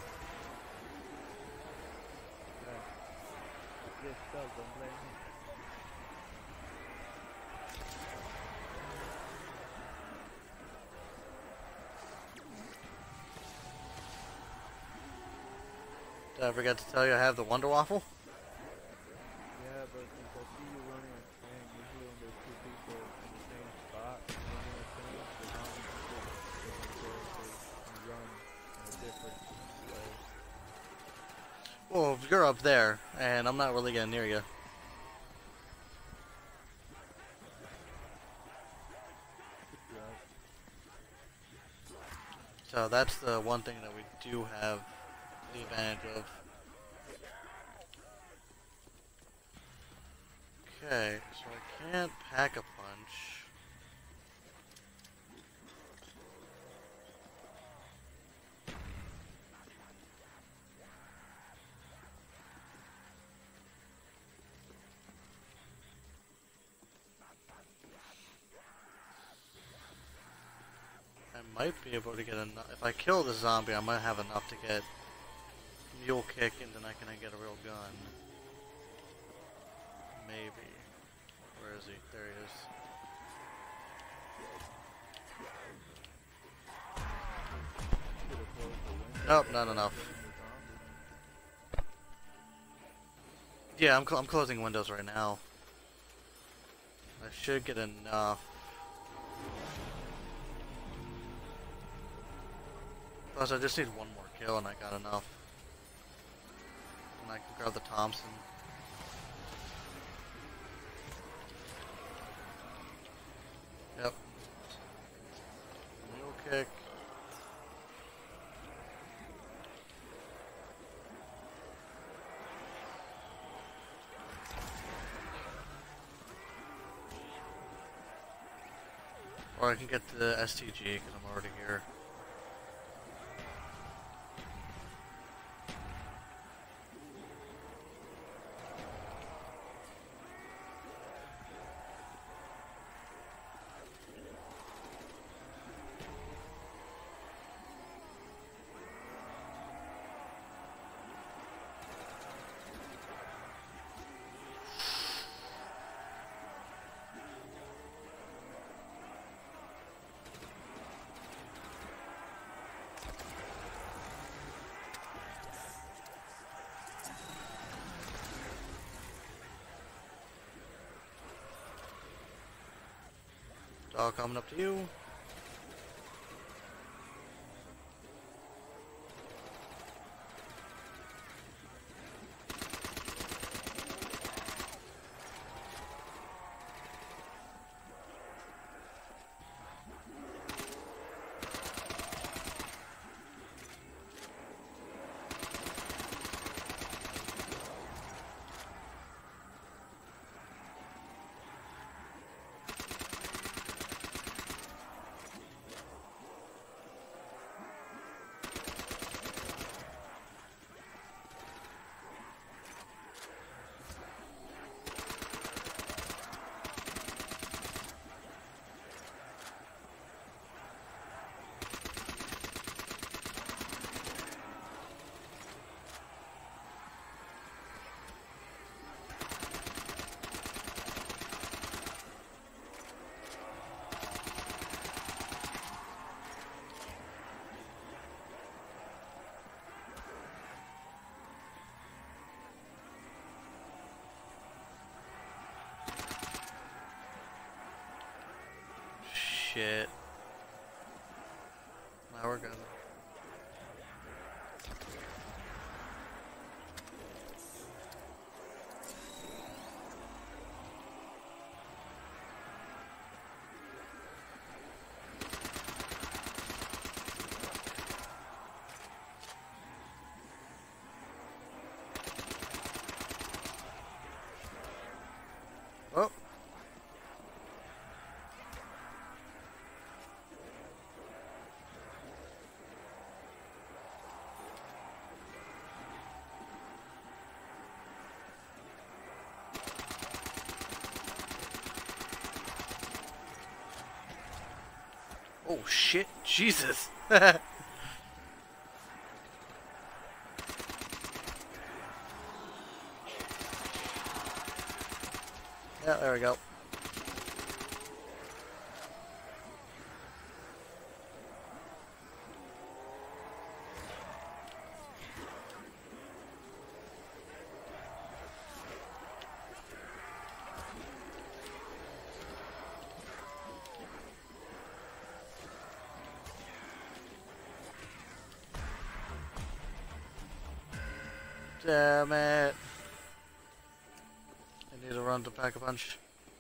Yeah. Yes, does, don't blame me. Did I forget to tell you I have the Wonder Waffle? Yeah, but since I see you running a train, usually when there's two people in the same spot running a train, the zombies switch different characters and run in a different way. Well, you're up there, and I'm not really getting near you. Yeah. So that's the one thing that we do have the advantage of. Okay, so I can't pack a punch. I might be able to get enough. If I kill the zombie, I might have enough to get mule kick, and then I can get a real gun. Maybe. Where is he? There he is. Should've closed the window. Nope, not enough. Yeah, I'm, cl I'm closing windows right now. I should get enough. Plus, I just need one more kill and I got enough. And I can grab the Thompson. Yep. Mule kick. Or I can get the S T G because I'm already here. Dog coming up to you. Shit. Now we're good. Oh. Oh shit, Jesus. Yeah, there we go. Damn it. I need to run to pack a punch.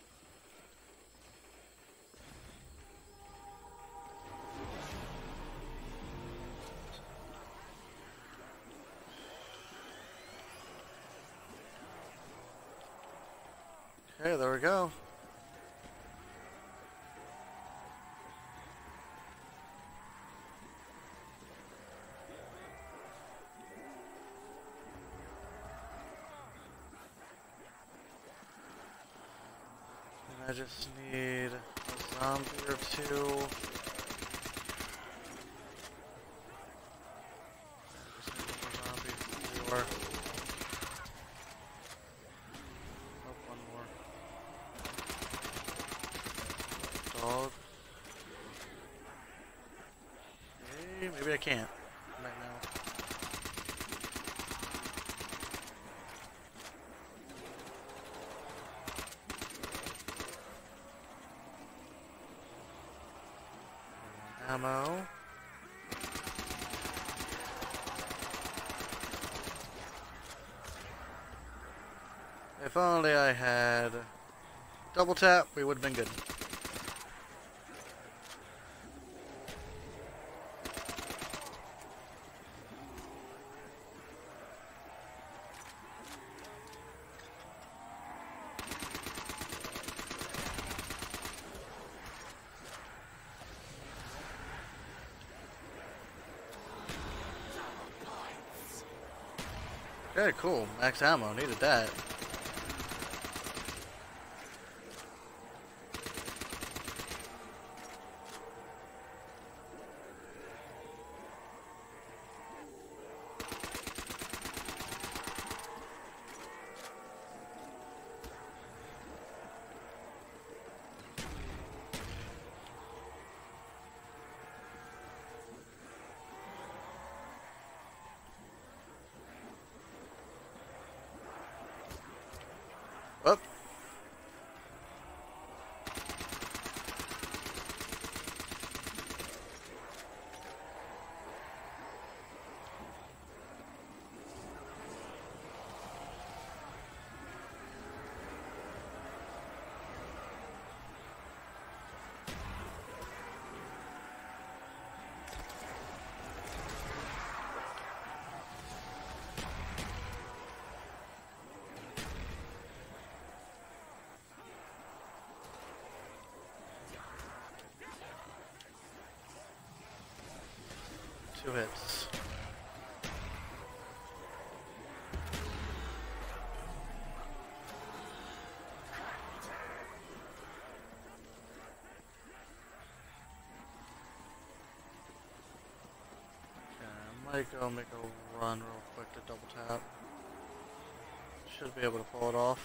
Okay, there we go. I just need a zombie or two. Just need a zombie or oh, one more. Dog. Hey, maybe I can't right now. Ammo. If only I had double tap, we would have been good. Okay, cool. Max ammo. Needed that. Up. Two hits. Okay, I might go make a run real quick to double tap. Should be able to pull it off.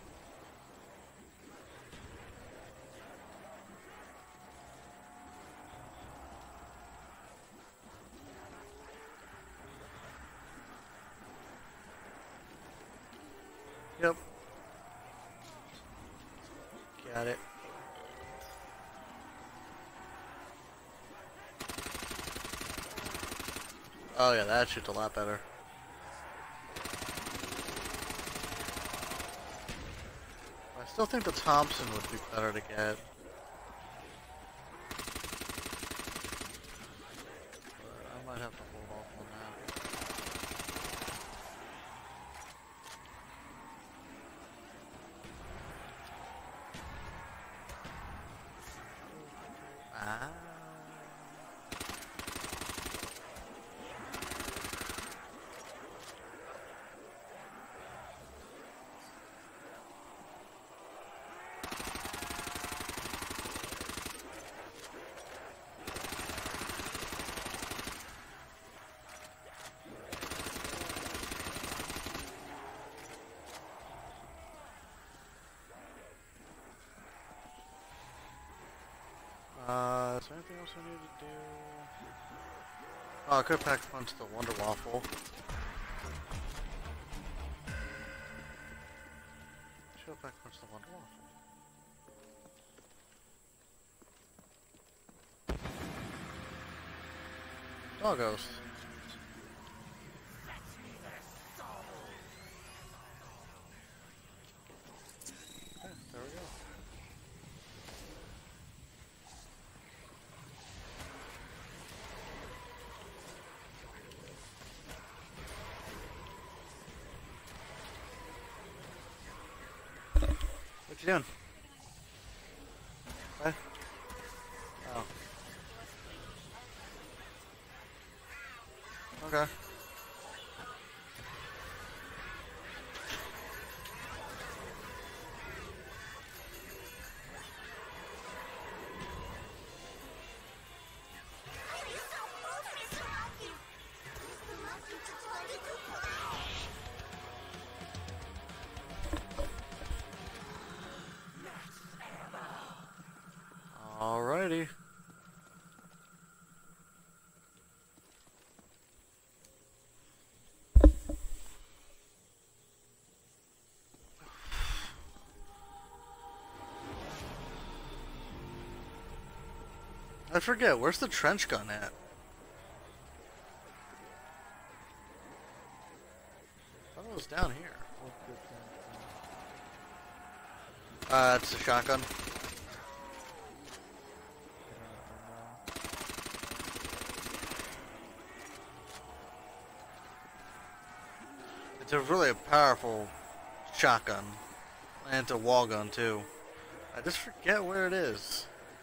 Yep. Got it. Oh yeah, that shoots a lot better. I still think the Thompson would be better to get. But I might have to hold off on that. Ah. else I need to do? Oh, I could pack punch the Wonder Waffle. Should pack punch the Wonder Waffle. Doggos. Okay, there we go. What you doing? What? Oh. Okay. Alrighty. I forget, where's the trench gun at? I thought it was down here. What's the thing? Uh, it's a shotgun. It's a really powerful shotgun. And it's a wall gun too. I just forget where it is.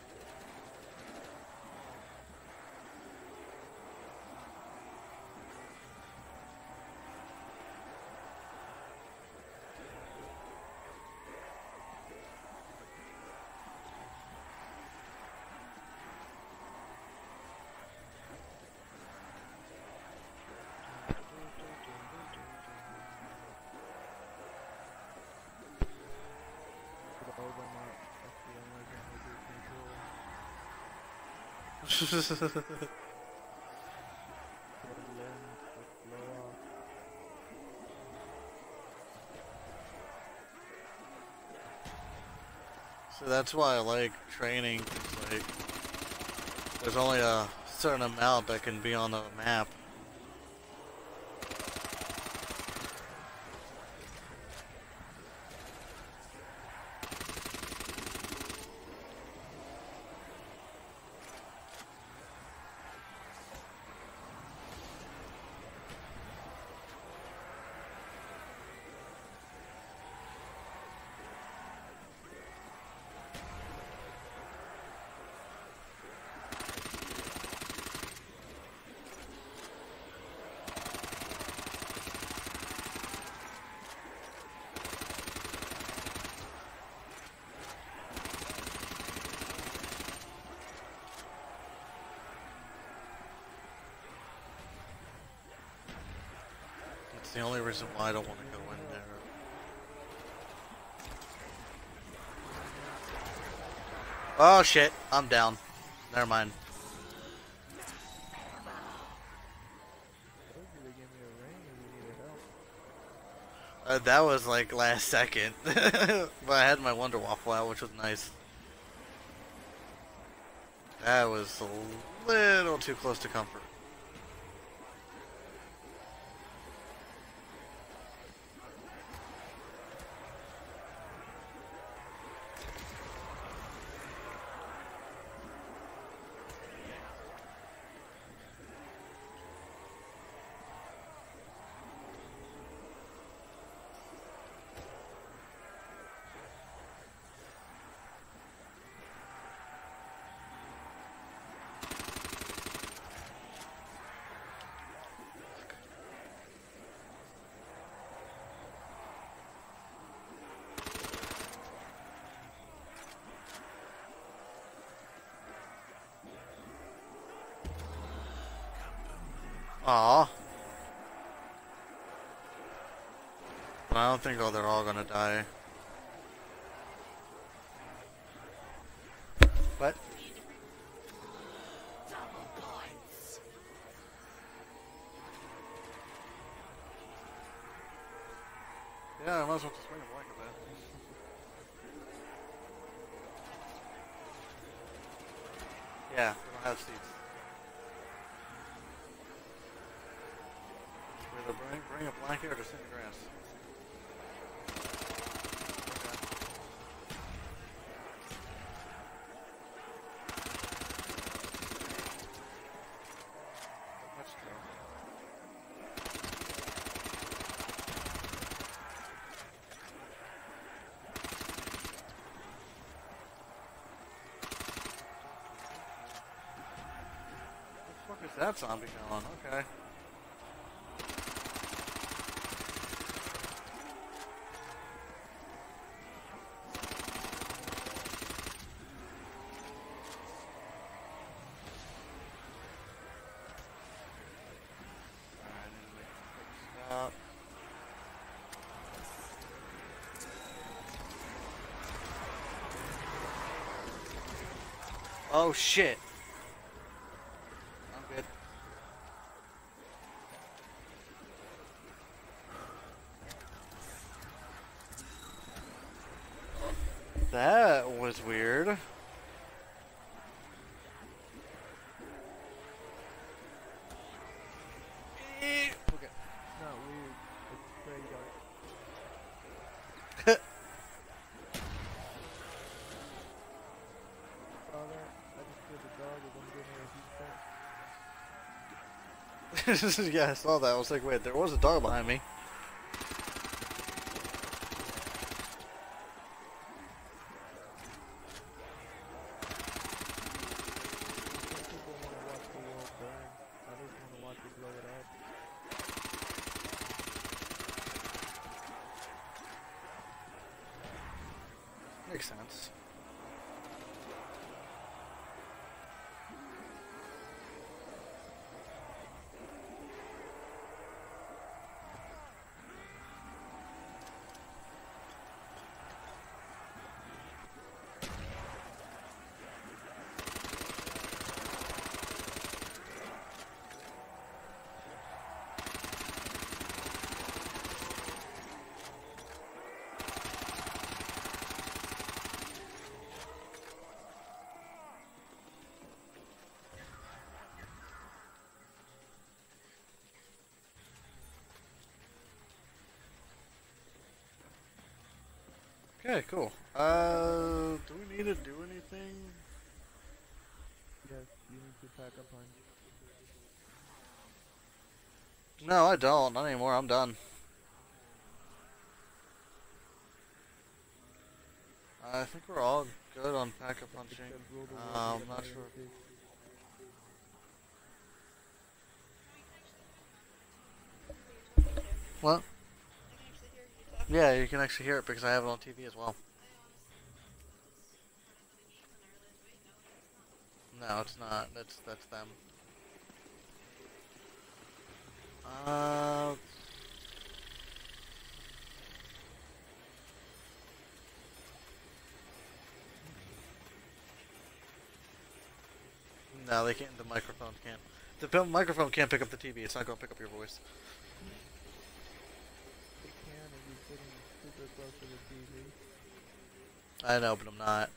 So that's why I like training. It's like there's only a certain amount that can be on the map. That's the only reason why I don't want to go in there. Oh shit, I'm down. Never mind. Uh, that was like last second. But I had my Wonder Waffle out, which was nice. That was a little too close to comfort. Aw. But I don't think oh they're all gonna die. What? Yeah, I might as well just bring a blanket then. Yeah, we don't have seats. Either bring, bring a blanket or just sit in the grass. That's true. What the fuck is that zombie going? Okay. Alright, I need to make a quick stop. Oh shit. I'm good. That was weird. Okay. It's not weird. It's very dark. Saw that? I just killed the dog as I'm getting ready to Yeah, I saw that. I was like, wait, there was a dog behind me. Some people want to watch the world burn. Others want to watch it blow it up. Makes sense. Okay, cool. Uh, do we need to do anything? Yes, you need to pack a punch. No, I don't. Not anymore. I'm done. I think we're all good on pack-up punching. Except rule the world Um, with not iron sure. fist. What? I can actually hear you talking. Yeah, you can actually hear it because I have it on T V as well. No, it's not. That's that's them. Uh. No, they can't. The microphone can't. The pil- microphone can't pick up the T V. It's not going to pick up your voice. It can if you're sitting super close to the T V. I know, but I'm not.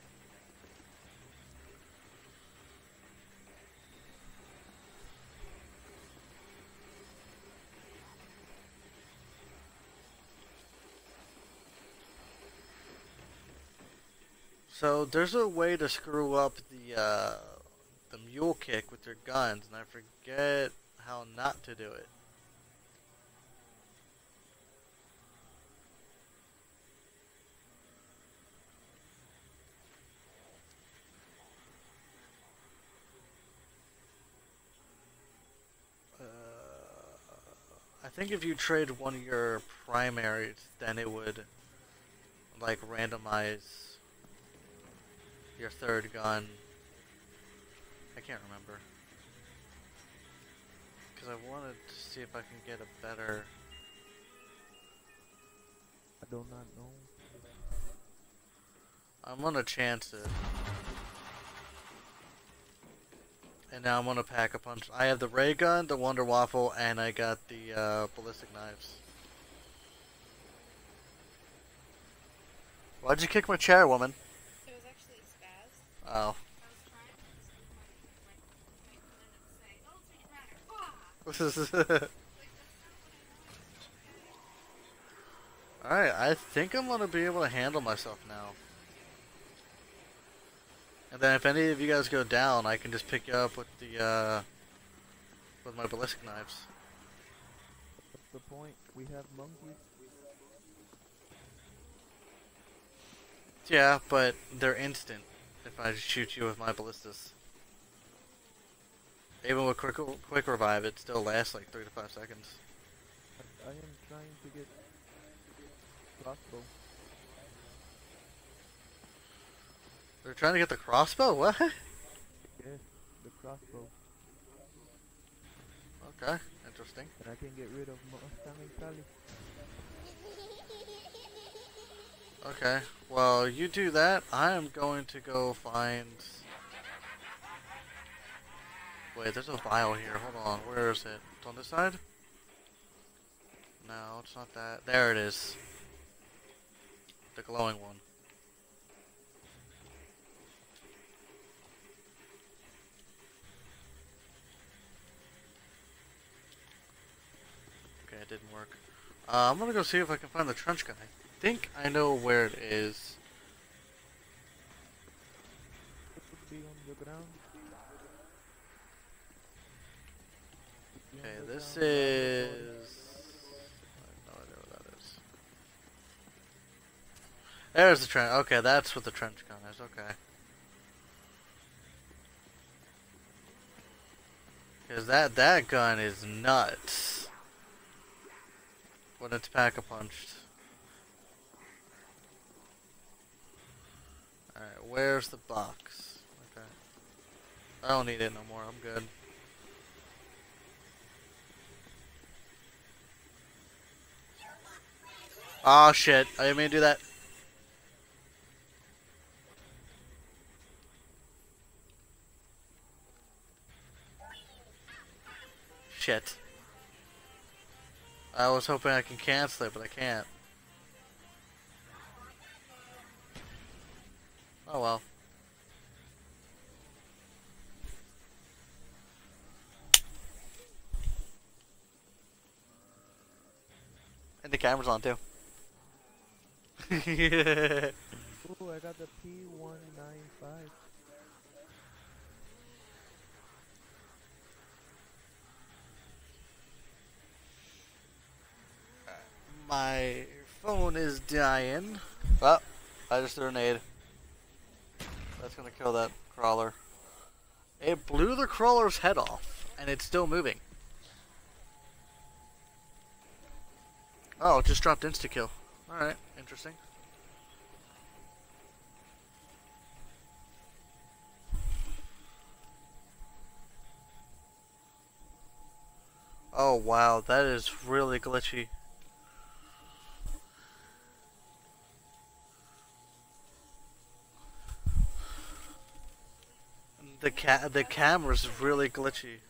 So there's a way to screw up the uh, the mule kick with your guns, and I forget how not to do it. Uh, I think if you trade one of your primaries, then it would like randomize your third gun. I can't remember. Because I wanted to see if I can get a better... I do not know. I'm gonna chance it. And now I'm gonna pack a punch. I have the ray gun, the Wonder Waffle, and I got the uh, ballistic knives. Why'd you kick my chair, woman? It was actually spaz. Oh. I was trying to just like, like, come in and say, oh, take matter. Ah! Alright, I think I'm gonna be able to handle myself now. And then if any of you guys go down, I can just pick you up with the, uh, with my ballistic knives. What's the point? We have monkeys. Yeah, but they're instant if I shoot you with my ballistas. Even with quick, quick revive, it still lasts like three to five seconds. I, I am trying to get crossbow. They're trying to get the crossbow? What? Yes, the crossbow. Okay, interesting. And I can get rid of Mustang and Sally. Okay, well, you do that. I am going to go find... Wait, there's a vial here. Hold on, where is it? It's on this side? No, it's not that. There it is. The glowing one. Okay, it didn't work. Uh, I'm gonna go see if I can find the trench gun. I think I know where it is. It would be on the ground. Be on Okay, the this ground, around the is... body. I have no idea what that is. There's the trench. Okay, that's what the trench gun is. Okay. Because that, that gun is nuts. When it's pack-a-punched. Alright, where's the box? Okay. I don't need it no more. I'm good. Oh shit, I didn't mean to do that. Shit. I was hoping I can cancel it, but I can't. Oh well. And the camera's on too. Yeah. Ooh, I got the P one ninety-five. My phone is dying. Oh, I just threw a nade. That's gonna kill that crawler. It blew the crawler's head off, and it's still moving. Oh, it just dropped insta-kill. Alright, interesting. Oh wow, that is really glitchy. The ca the camera's really glitchy.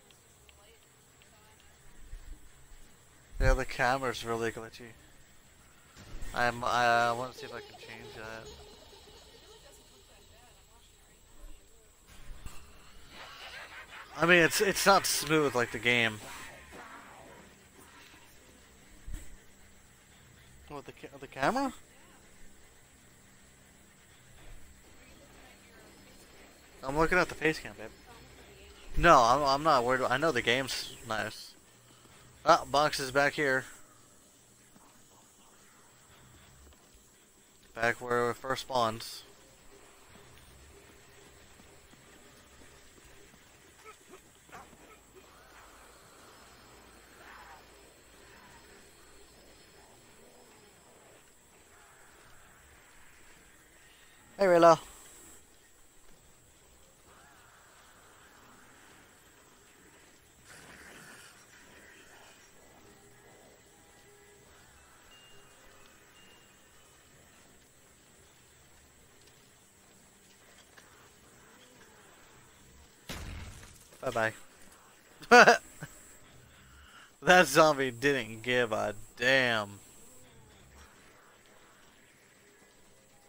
Yeah, the camera's really glitchy. I'm I uh, want to see if I can change that. I mean, it's it's not smooth like the game. What, the ca the camera? I'm looking at the face cam, babe. No, I'm, I'm not worried. I know the game's nice. Ah, box is back here. Back where it first spawns. Hey, Rilla. Bye bye. That zombie didn't give a damn.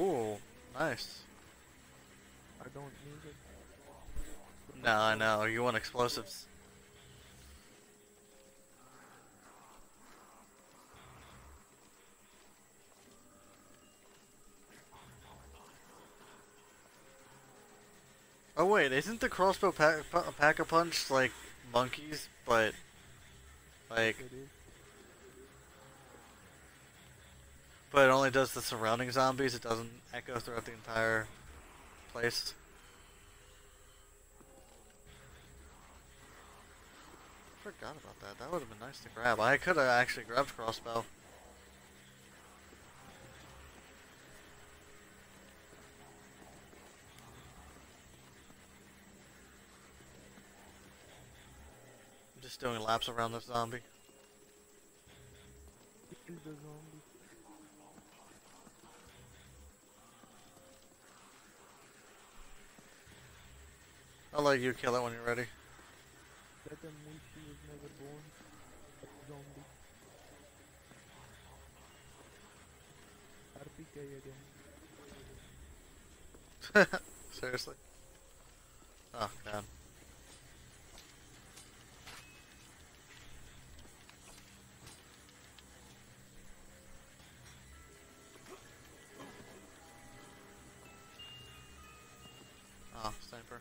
Ooh, nice. I don't need it. No, I know. You want explosives. Oh wait, isn't the crossbow pack pack a punch like monkeys, but like, It is. but it only does the surrounding zombies. It doesn't echo throughout the entire place. Forgot about that. That would have been nice to grab. I could have actually grabbed crossbow. I'm just doing laps around this zombie. Kill the zombie. I'll let you kill it when you're ready. Let them wish he was never born. Zombie. R P K again. Seriously? Oh god. Oh, sniper.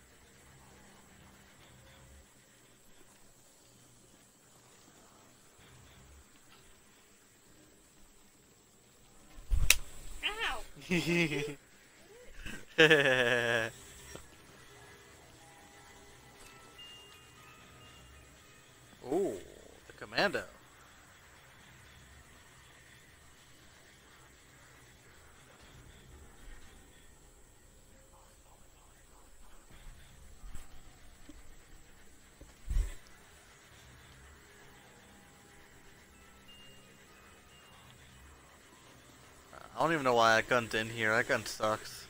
Ow! Ooh, the commando. I don't even know why that gun's in here. That gun sucks.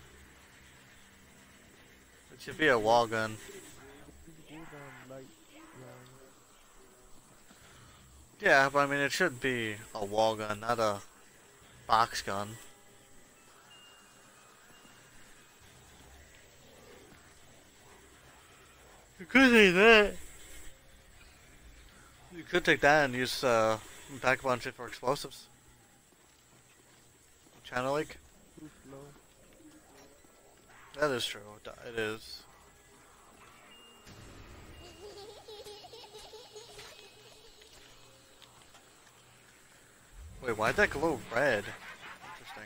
It should be a wall gun. This is good on light rounds. Yeah, but I mean, it should be a wall gun, not a box gun. You could take that. You could take that and use uh, pack a bunch for explosives. Channel Lake? Too slow. That is true. It is. Wait, why'd that glow red? Interesting.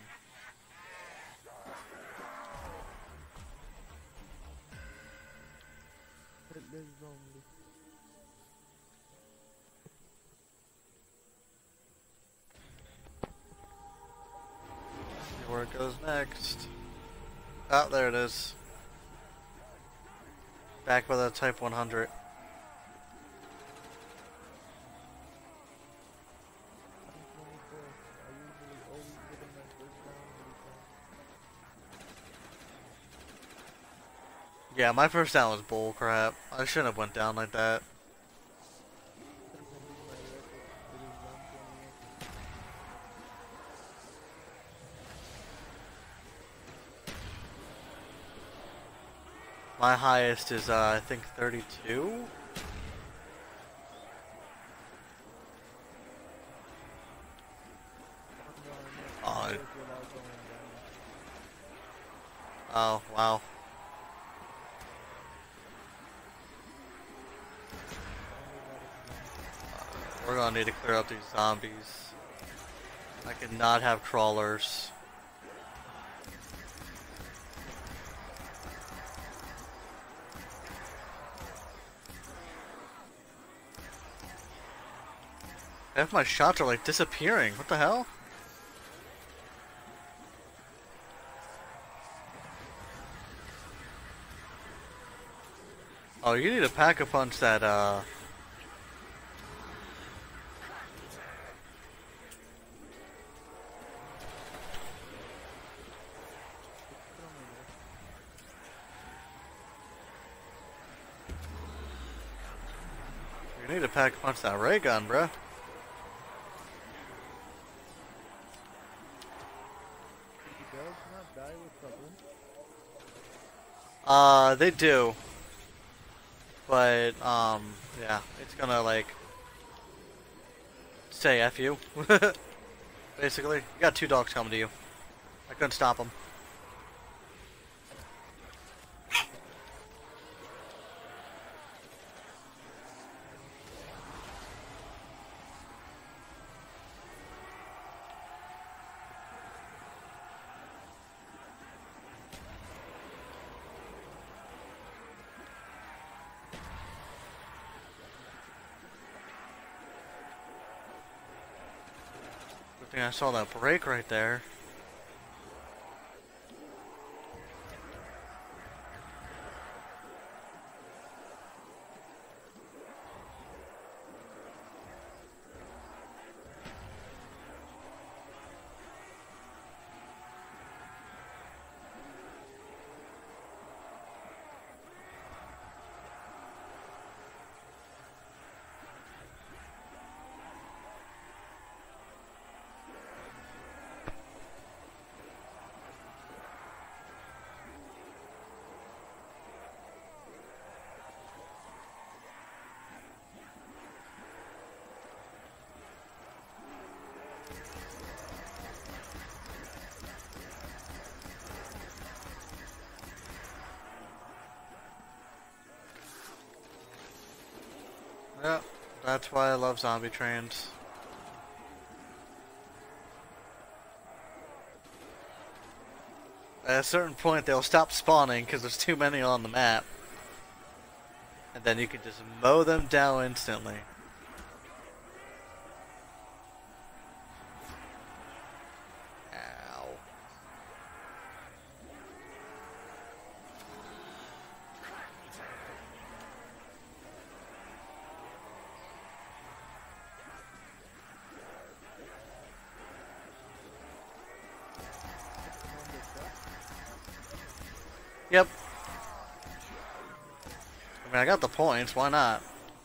Let this zombie. See where it goes next. Oh, there it is. Back by the Type one hundred. I'm twenty-four. I usually always get in my first round every time. Yeah, my first down was bull crap. I shouldn't have went down like that. Doesn't beat my record. It is one twenty-eight. My highest is, uh, I think, thirty-two? Oh, Without going down. oh, wow. We're gonna need to clear up these zombies. I cannot have crawlers. Half my shots are like disappearing. What the hell? Oh, you need to pack a punch that, uh... You need to pack a punch that ray gun, bruh. He does not not die with trouble? Uh, they do. But, um, yeah, it's gonna, like, say F you. Basically. You got two dogs coming to you. I couldn't stop them. Good thing I saw that break right there. Yeah, that's why I love zombie trains. At a certain point, they'll stop spawning because there's too many on the map. And then you can just mow them down instantly. Ow. Yep. I mean, I got the points, why not?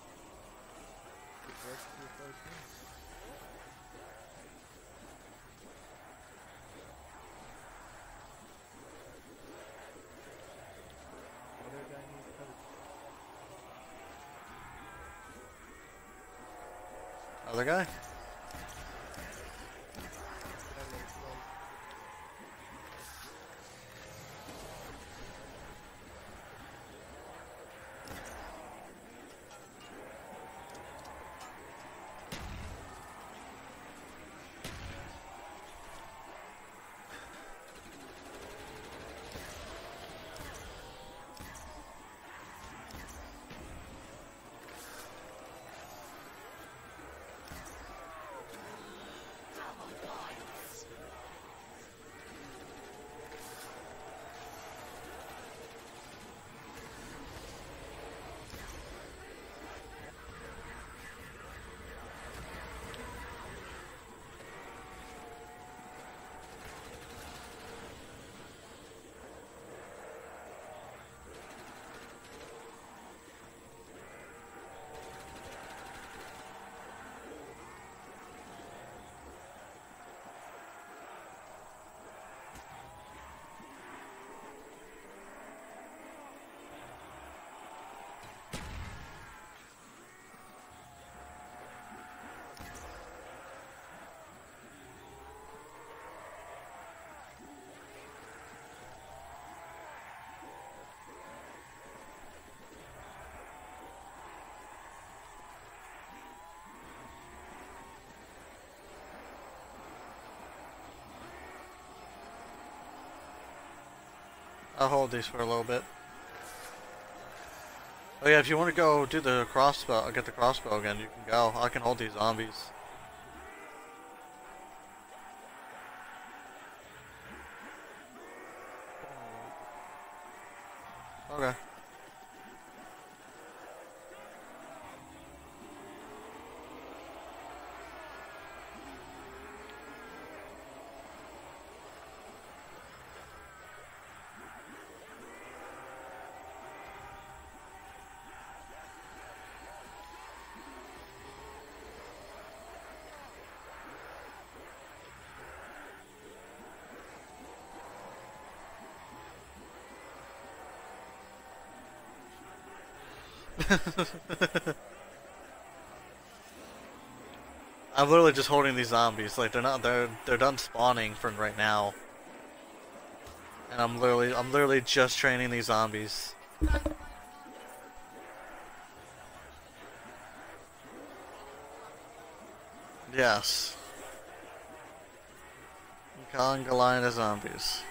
Other guy? I'll hold these for a little bit. Oh yeah, if you want to go do the crossbow, get the crossbow again, you can go. I can hold these zombies. Okay. I'm literally just holding these zombies. Like they're not they're they're done spawning for right now. And I'm literally I'm literally just training these zombies. Yes. Calling Goliath zombies.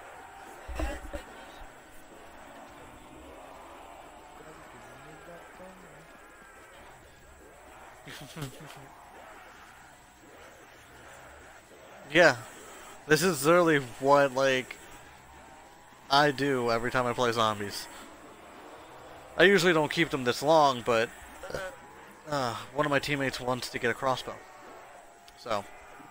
Yeah. This is literally what, like, I do every time I play zombies. I usually don't keep them this long, but uh, one of my teammates wants to get a crossbow. So.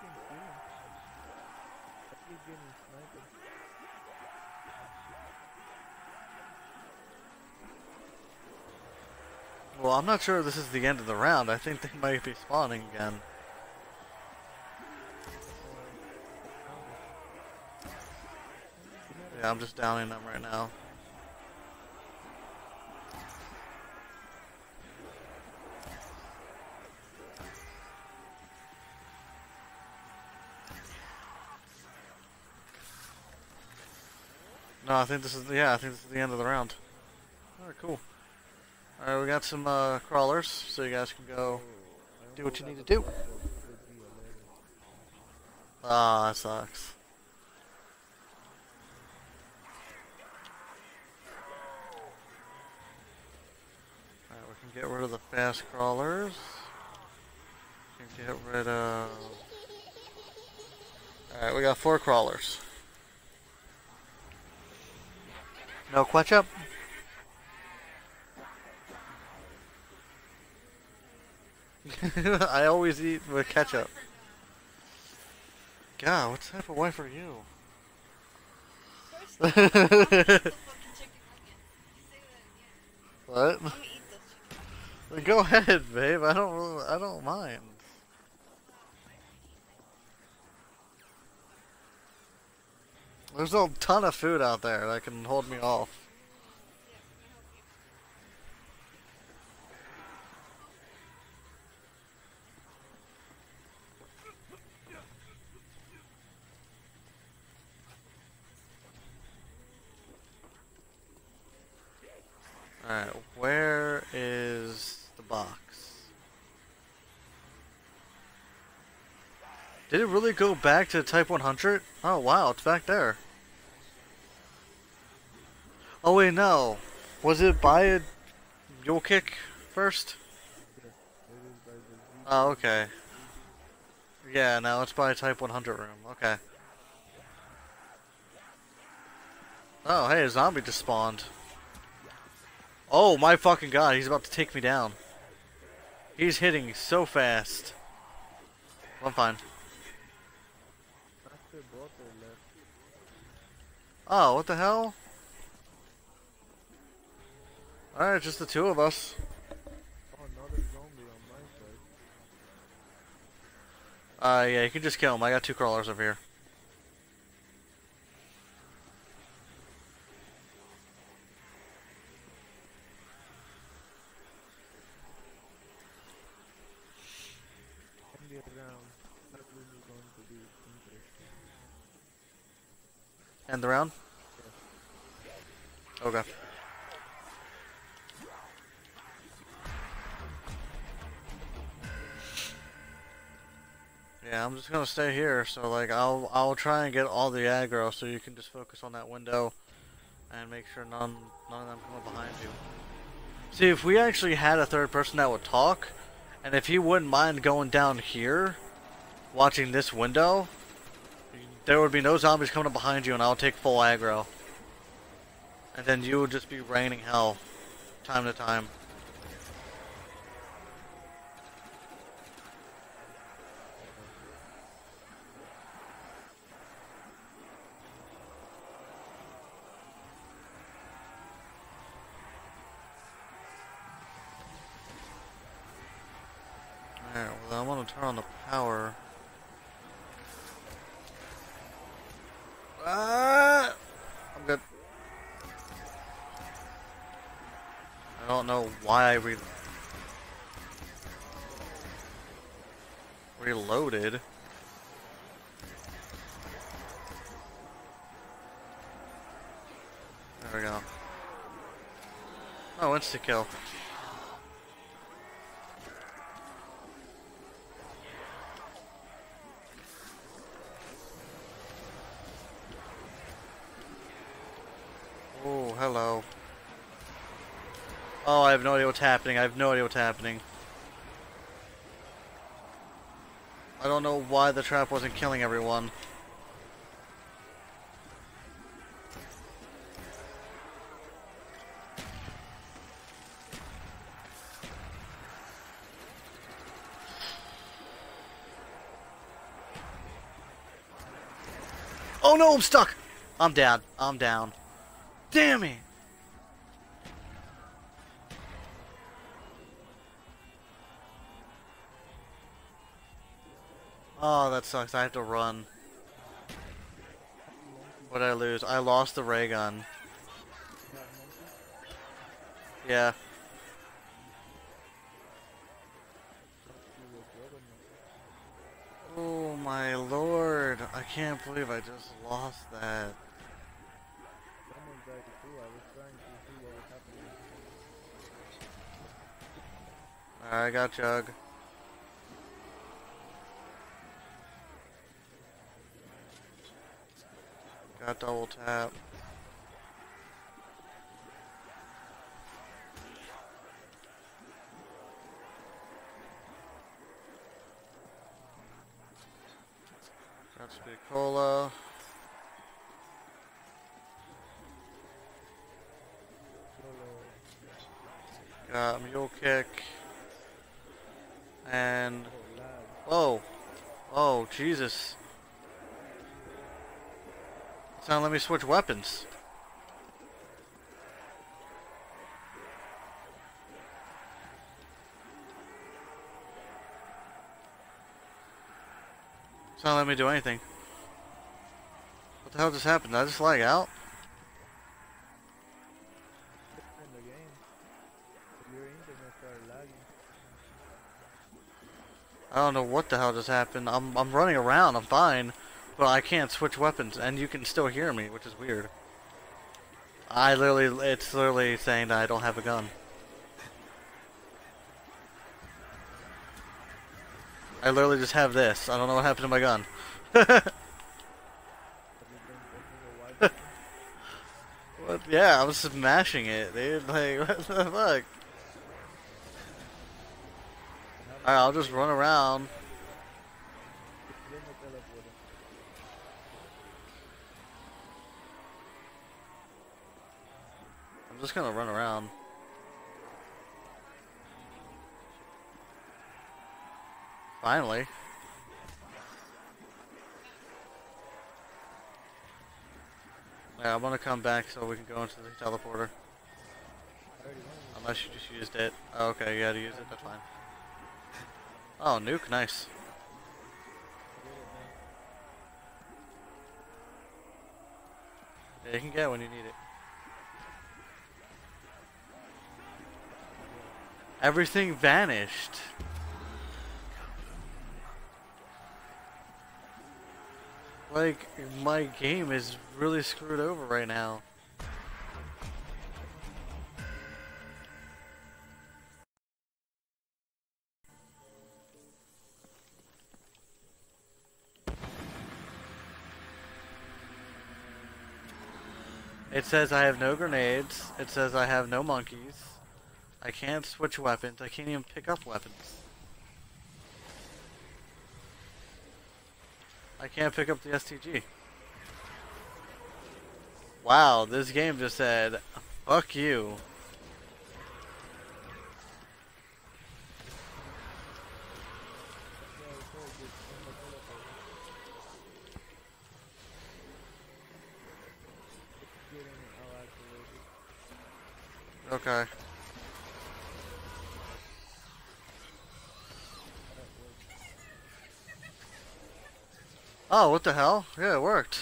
Well, I'm not sure this is the end of the round. I think they might be spawning again. Yeah, I'm just downing them right now. No, I think this is, yeah, I think this is the end of the round. Alright, cool. Alright, we got some uh, crawlers, so you guys can go do what you need to do. Ah, that sucks. Alright, we can get rid of the fast crawlers. We can get rid of... Alright, we got four crawlers. No ketchup? I always eat with ketchup. God, what type of wife are you? First, fucking chicken nuggets. Say that again. What? I'm gonna eat those chicken. Go ahead, babe. I don't. really- I don't mind. There's a ton of food out there that can hold me off. Alright, where is the box? Did it really go back to Type one hundred? Oh wow, it's back there. Oh wait, no. Was it by a Mule Kick first? Oh, okay. Yeah, now it's by Type one hundred room. Okay. Oh, hey, a zombie just spawned. Oh my fucking god, he's about to take me down. He's hitting so fast. I'm fine. Oh, what the hell? Alright, just the two of us. Oh, another zombie on my side. Uh, yeah, you can just kill him. I got two crawlers over here. And the round. That really going to be interesting. End the round? Okay. Yeah, I'm just gonna stay here, so like I'll I'll try and get all the aggro so you can just focus on that window and make sure none none of them come up behind you. See, if we actually had a third person that would talk, and if he wouldn't mind going down here, watching this window, there would be no zombies coming up behind you and I'll take full aggro. And then you would just be raining hell time to time. Alright, well I want to turn on the power. Ah! I'm good. I don't know why I re reloaded. There we go. Oh, insta kill. Oh, hello. Oh, I have no idea what's happening. I have no idea what's happening. I don't know why the trap wasn't killing everyone. Oh no, I'm stuck! I'm down. I'm down. Damn it! Oh, that sucks. I have to run. What did I lose? I lost the ray gun. Yeah. Oh my lord. I can't believe I just lost that. Someone's back too. I was trying to see what was happening. Alright, I got Jug. Got double tap. Got Speed Cola. Got Mule Kick. And... Whoa! Oh, Jesus. It's not letting me switch weapons. It's not letting me do anything. What the hell just happened? Did I just lag out? In the game, your internet started lagging. I don't know what the hell just happened. I'm I'm running around. I'm fine, but I can't switch weapons, and you can still hear me, which is weird. I literally, it's literally saying that I don't have a gun. I literally just have this. I don't know what happened to my gun. What? Yeah, I was smashing it, dude. Like, what the fuck? Alright, I'll just run around. I'm just gonna run around. Finally. Yeah, I'm gonna come back so we can go into the teleporter. Unless you just used it. Oh, okay, you gotta use it, that's fine. Oh, nuke, nice. Yeah, you can get it when you need it. Everything vanished. Like, my game is really screwed over right now. It says I have no grenades. It says I have no monkeys. I can't switch weapons. I can't even pick up weapons. I can't pick up the S T G. Wow, this game just said, fuck you. Okay. Oh, what the hell? Yeah, it worked.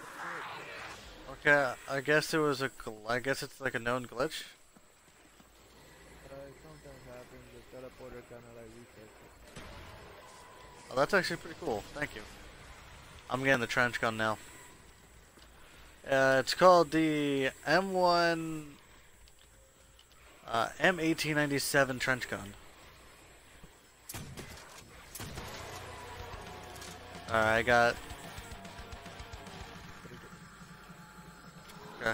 Okay, I guess it was a gl- I guess it's like a known glitch. order kind of like resets it. Oh, that's actually pretty cool. Thank you. I'm getting the trench gun now. Uh, it's called the M one uh, M eighteen ninety-seven trench gun. Alright, I got. Okay.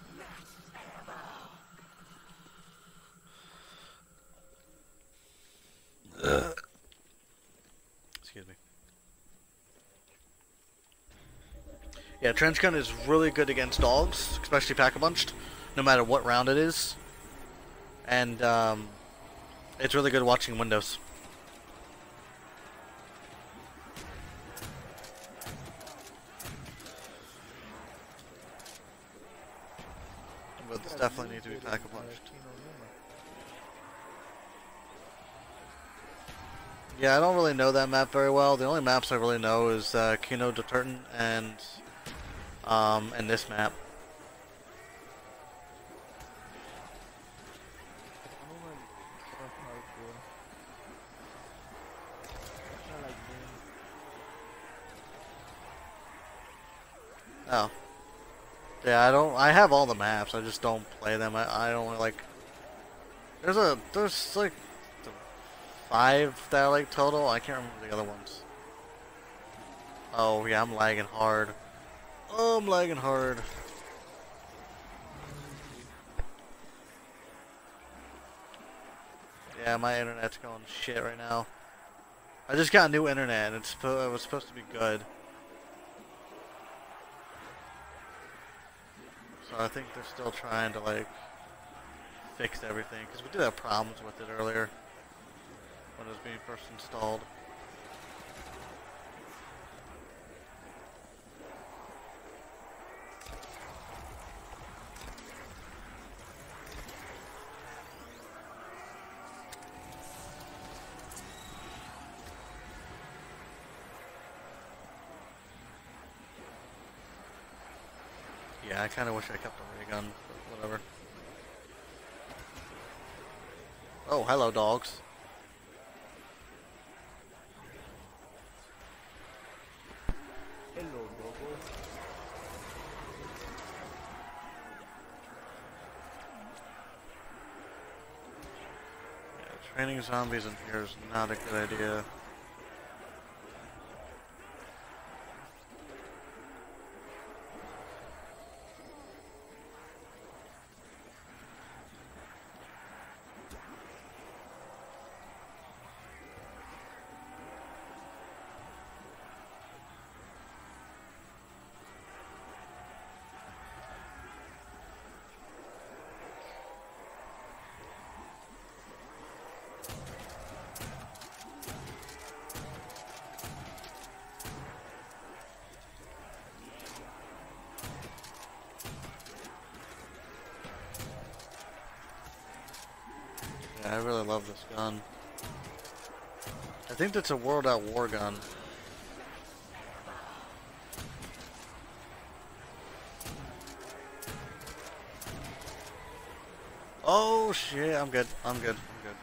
Ugh. Excuse me. Yeah, trench gun is really good against dogs, especially pack-a-punched, no matter what round it is. And um, it's really good watching windows. But this definitely needs to be pack-a-punched. Yeah, I don't really know that map very well. The only maps I really know is uh, Kino de Turton and um, and this map. Oh. Yeah, I don't. I have all the maps. I just don't play them. I, I don't like. There's a there's like five that I like total. I can't remember the other ones. Oh yeah, I'm lagging hard. Oh, I'm lagging hard. Yeah, my internet's going shit right now. I just got new internet, and it's it was supposed to be good. So I think they're still trying to like fix everything because we did have problems with it earlier when it was being first installed. Yeah, I kind of wish I kept the ray gun, but whatever. Oh, hello, dogs. Hello, Bobo. Yeah, training zombies in here is not a good idea. Yeah, I really love this gun. I think that's a World at War gun. Oh shit, I'm good. I'm good. I'm good.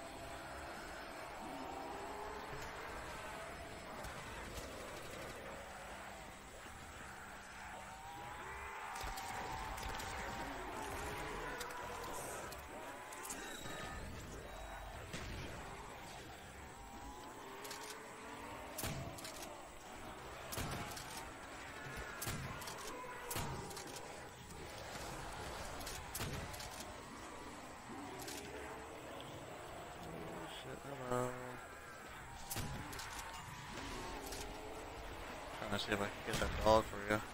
Trying to see if I can get that dog for you.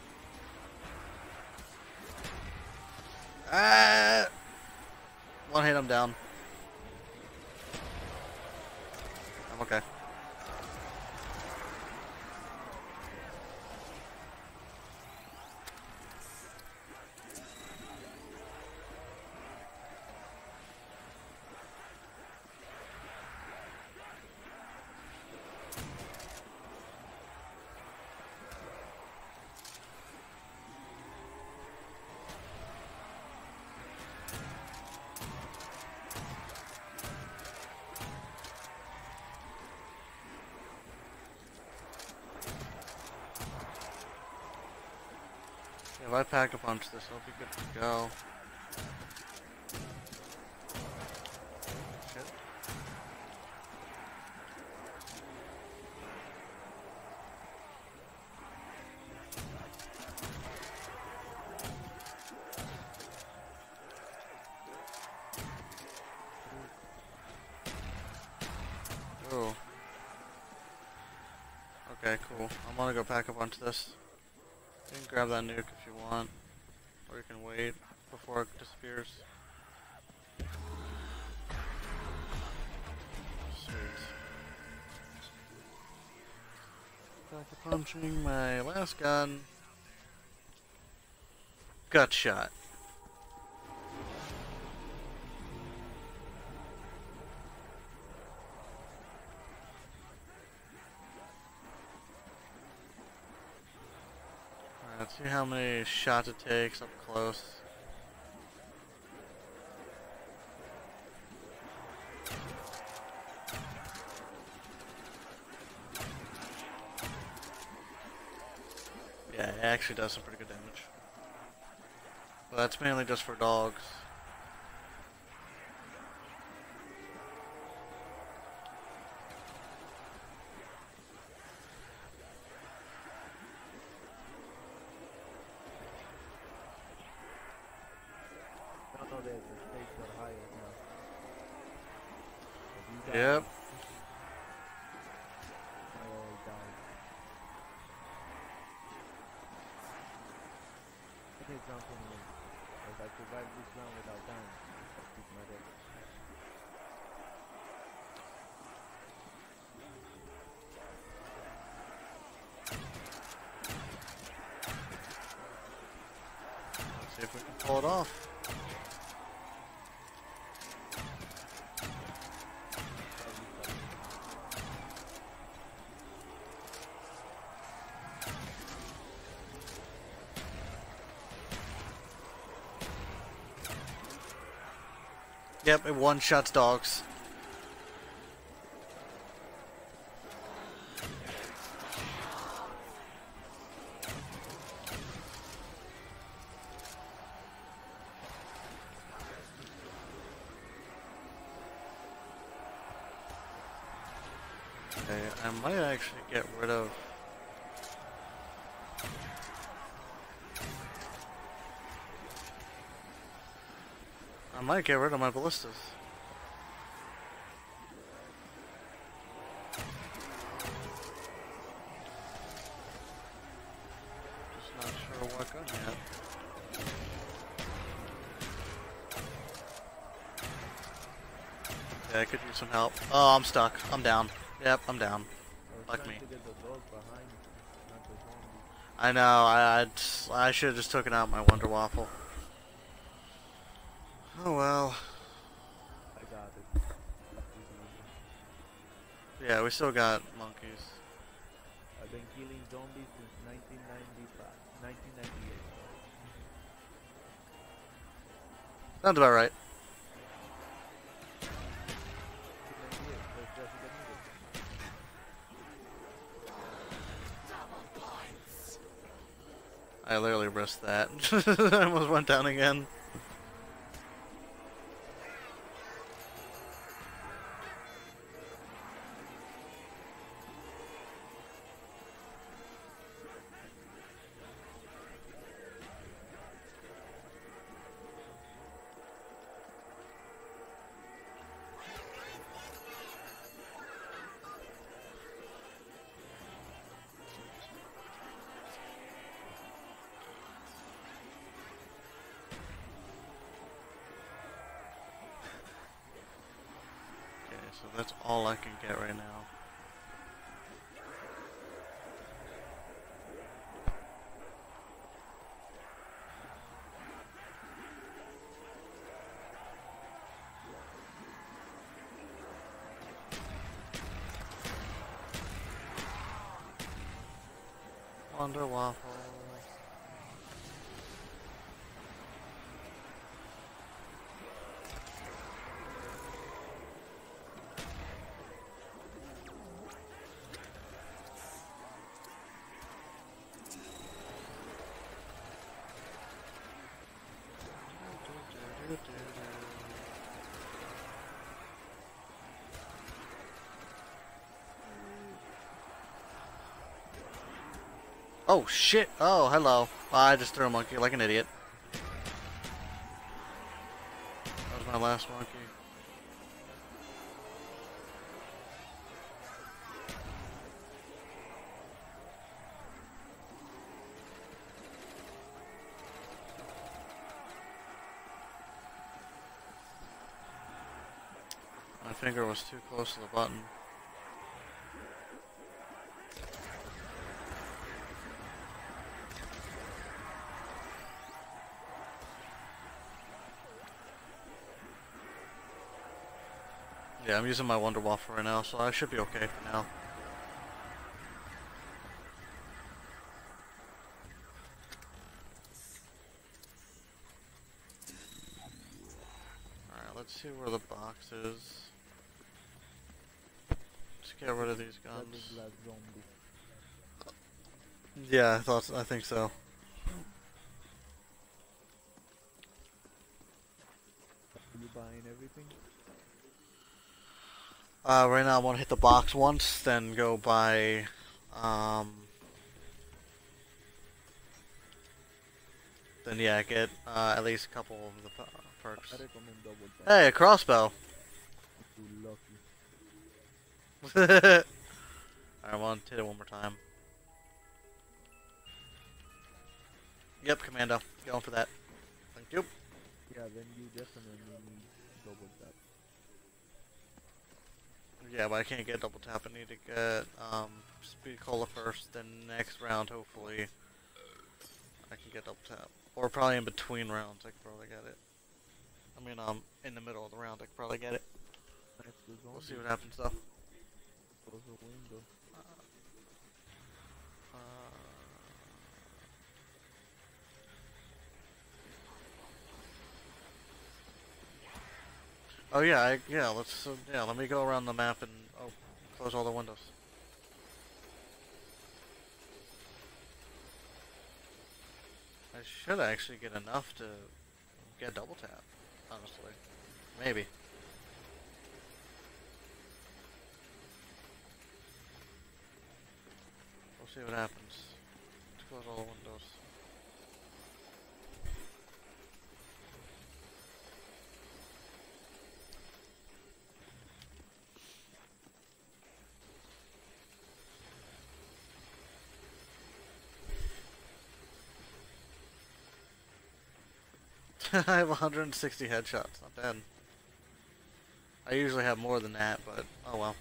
Ah! One hit, I'm down. I'm okay. If I pack a punch this, I'll be good to go. Shit. Oh. Okay, cool. I'm gonna go pack a bunch of this. You can grab that nuke if you want, or you can wait before it disappears. Sweet. Back to punching my last gun. Gut shot. Let's see how many shots it takes up close. Yeah, it actually does some pretty good damage. But that's mainly just for dogs. Now that the stakes are higher now. If you die, Yep. I already died. I did something new. If I survive this round without dying, I'll keep my death. Let's see if we can pull it off. Yep, it one-shots dogs. Okay, I might actually get rid of... I might get rid of my ballistas. Just not sure what gun yet. Yeah, I could use some help. Oh, I'm stuck. I'm down. Yep, I'm down. I was Fuck trying me. to get the dog behind me, not the zombie. I know. I I'd, I should have just taken out my Wonder Waffle. Oh well. I got it. Fuck this movie. Yeah, we still got monkeys. I've been killing zombies since nineteen ninety-five, nineteen ninety-eight. Sounds about right. nineteen ninety-eight, that's Jessica Meadows. I literally risked that. I almost went down again. So that's all I can get right now. Wonder Waffle. Oh shit! Oh, hello. I just threw a monkey like an idiot. That was my last monkey. My finger was too close to the button. Yeah, I'm using my Wonder Waffle right now, so I should be okay for now. Alright, let's see where the box is. Let's get rid of these guns. That is like zombie. Yeah, I thought I think so. Are you buying everything? Uh, right now I want to hit the box once, then go buy, um, then yeah, get uh, at least a couple of the per- perks. I recommend double tap. Hey, a crossbow! If you're lucky. Alright, I want to hit it one more time. Yep, Commando. Going for that. Thank you. Yeah, then you definitely need double tap. Yeah, but I can't get double tap. I need to get um, Speed Cola first, then next round, hopefully, I can get double tap. Or probably in between rounds, I can probably get it. I mean, um, in the middle of the round, I can probably get it. Next to We'll see zombie. what happens, though. Close the window. Uh, oh yeah, I, yeah. Let's uh, yeah. Let me go around the map and oh, close all the windows. I should actually get enough to get double tap. Honestly, maybe. We'll see what happens. Let's close all the windows. I have one hundred sixty headshots, not bad. I usually have more than that, but oh well.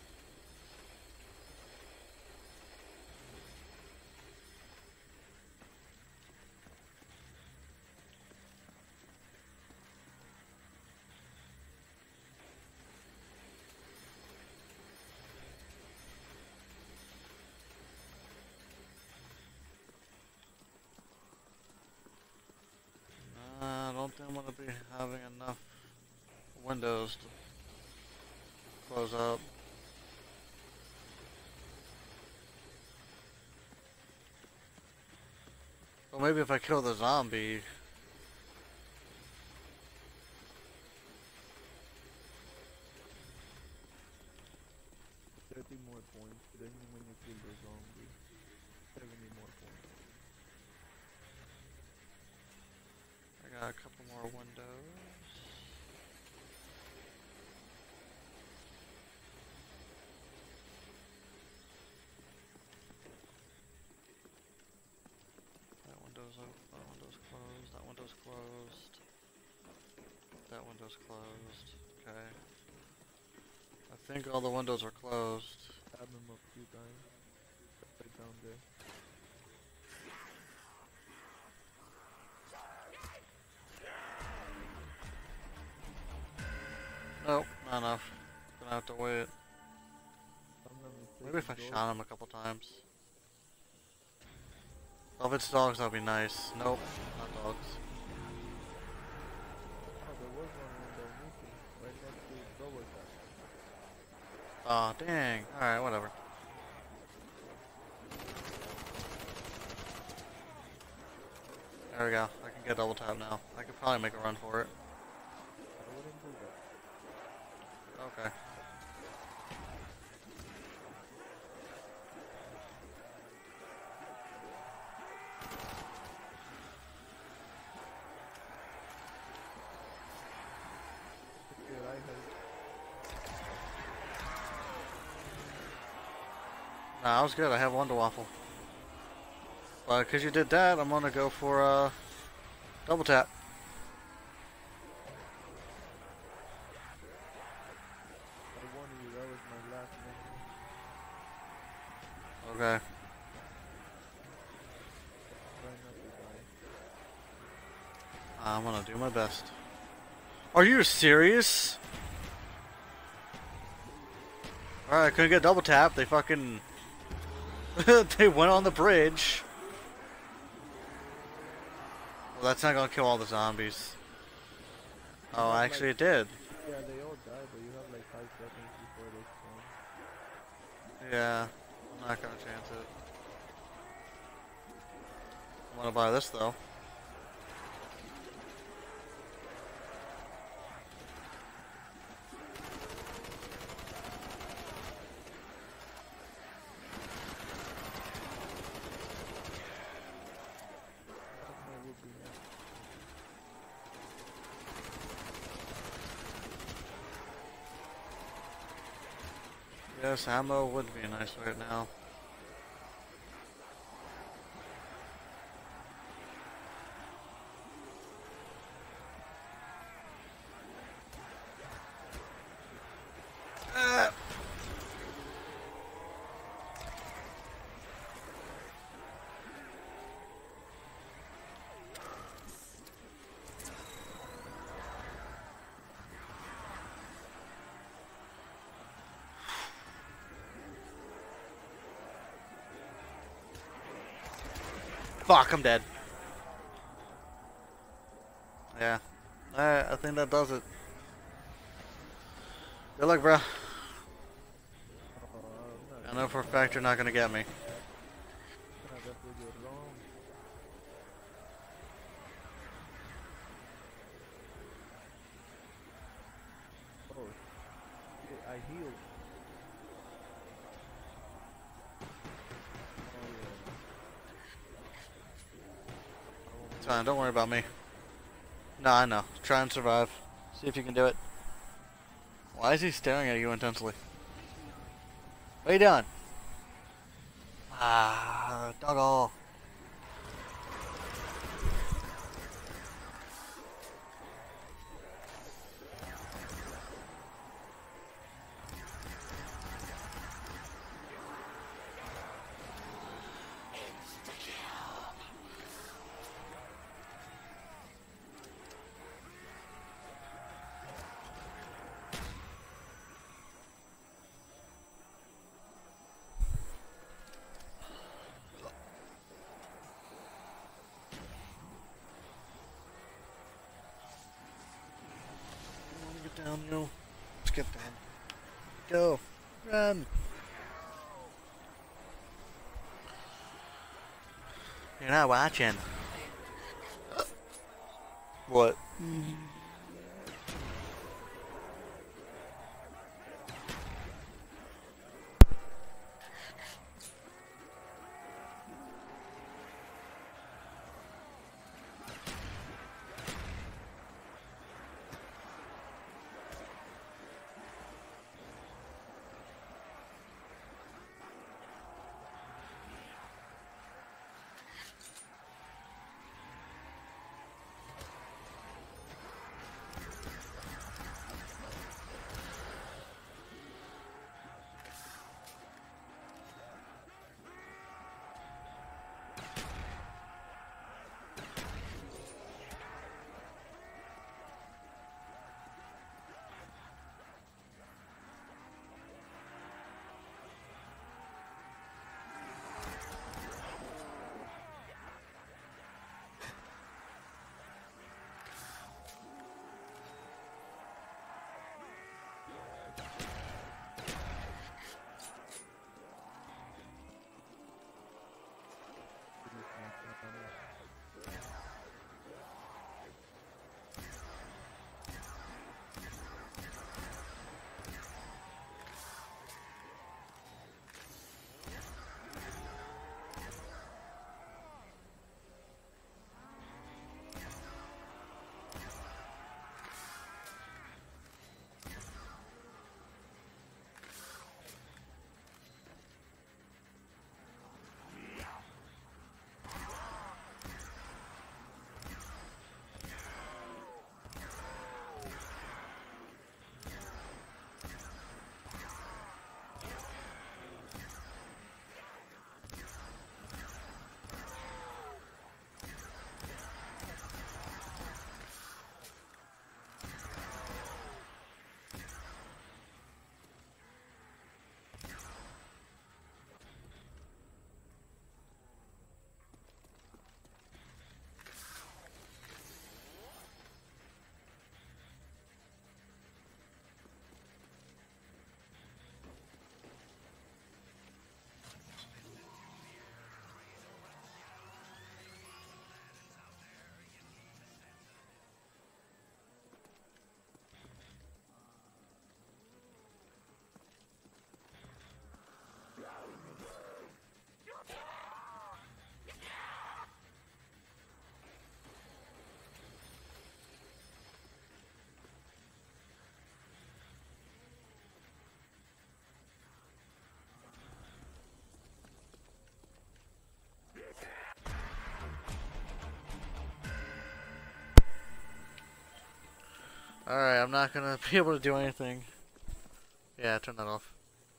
Uh, I don't think I'm gonna be having enough windows to close up. Well, maybe if I kill the zombie. thirty more points. Then when you kill the zombie, seventy more points. I got a couple more windows. That window's open, that window's closed, that window's closed. That window's closed. Okay. I think all the windows are closed. Stab him a few times. Right down there. Nope, not enough. Gonna have to wait. If I'm not mistaken, Maybe if I those- shot him a couple times. Oh, if it's dogs, that'd be nice. Nope, not dogs. Oh, there was one window missing. Right next to double tap. Aw, oh, dang. Alright, whatever. There we go. I can get double tap now. I could probably make a run for it. Okay. Dude, I hate. Nah, I was good. I have Wonder Waffle. But because you did that, I'm gonna go for uh, double tap. I wanted you. That was my last mission. Okay. Try not to die. I'm gonna do my best. Are you serious? Alright, I couldn't get double tap. They fucking... they went on the bridge. Well, that's not gonna kill all the zombies. Oh, actually it did. Yeah, they all die, but you have like five seconds before they spawn. Yeah, I'm not gonna chance it. I'm gonna buy this though. That would be nice. Yes, ammo would be nice right now. Ah. Fuck, I'm dead. Yeah. Alright, I think that does it. Good luck, bro. Oh, I'm not I know for a fact you're not gonna get me. gonna definitely get wrong. Oh, shit, I healed. Oh yeah. It's fine, don't worry about me. No, I know. Try and survive. See if you can do it. Why is he staring at you intensely? What are you doing? Ah, doggo. Get down, you. Let's get down. Go. Run. You're not watching. What? Alright, I'm not gonna be able to do anything. Yeah, turn that off.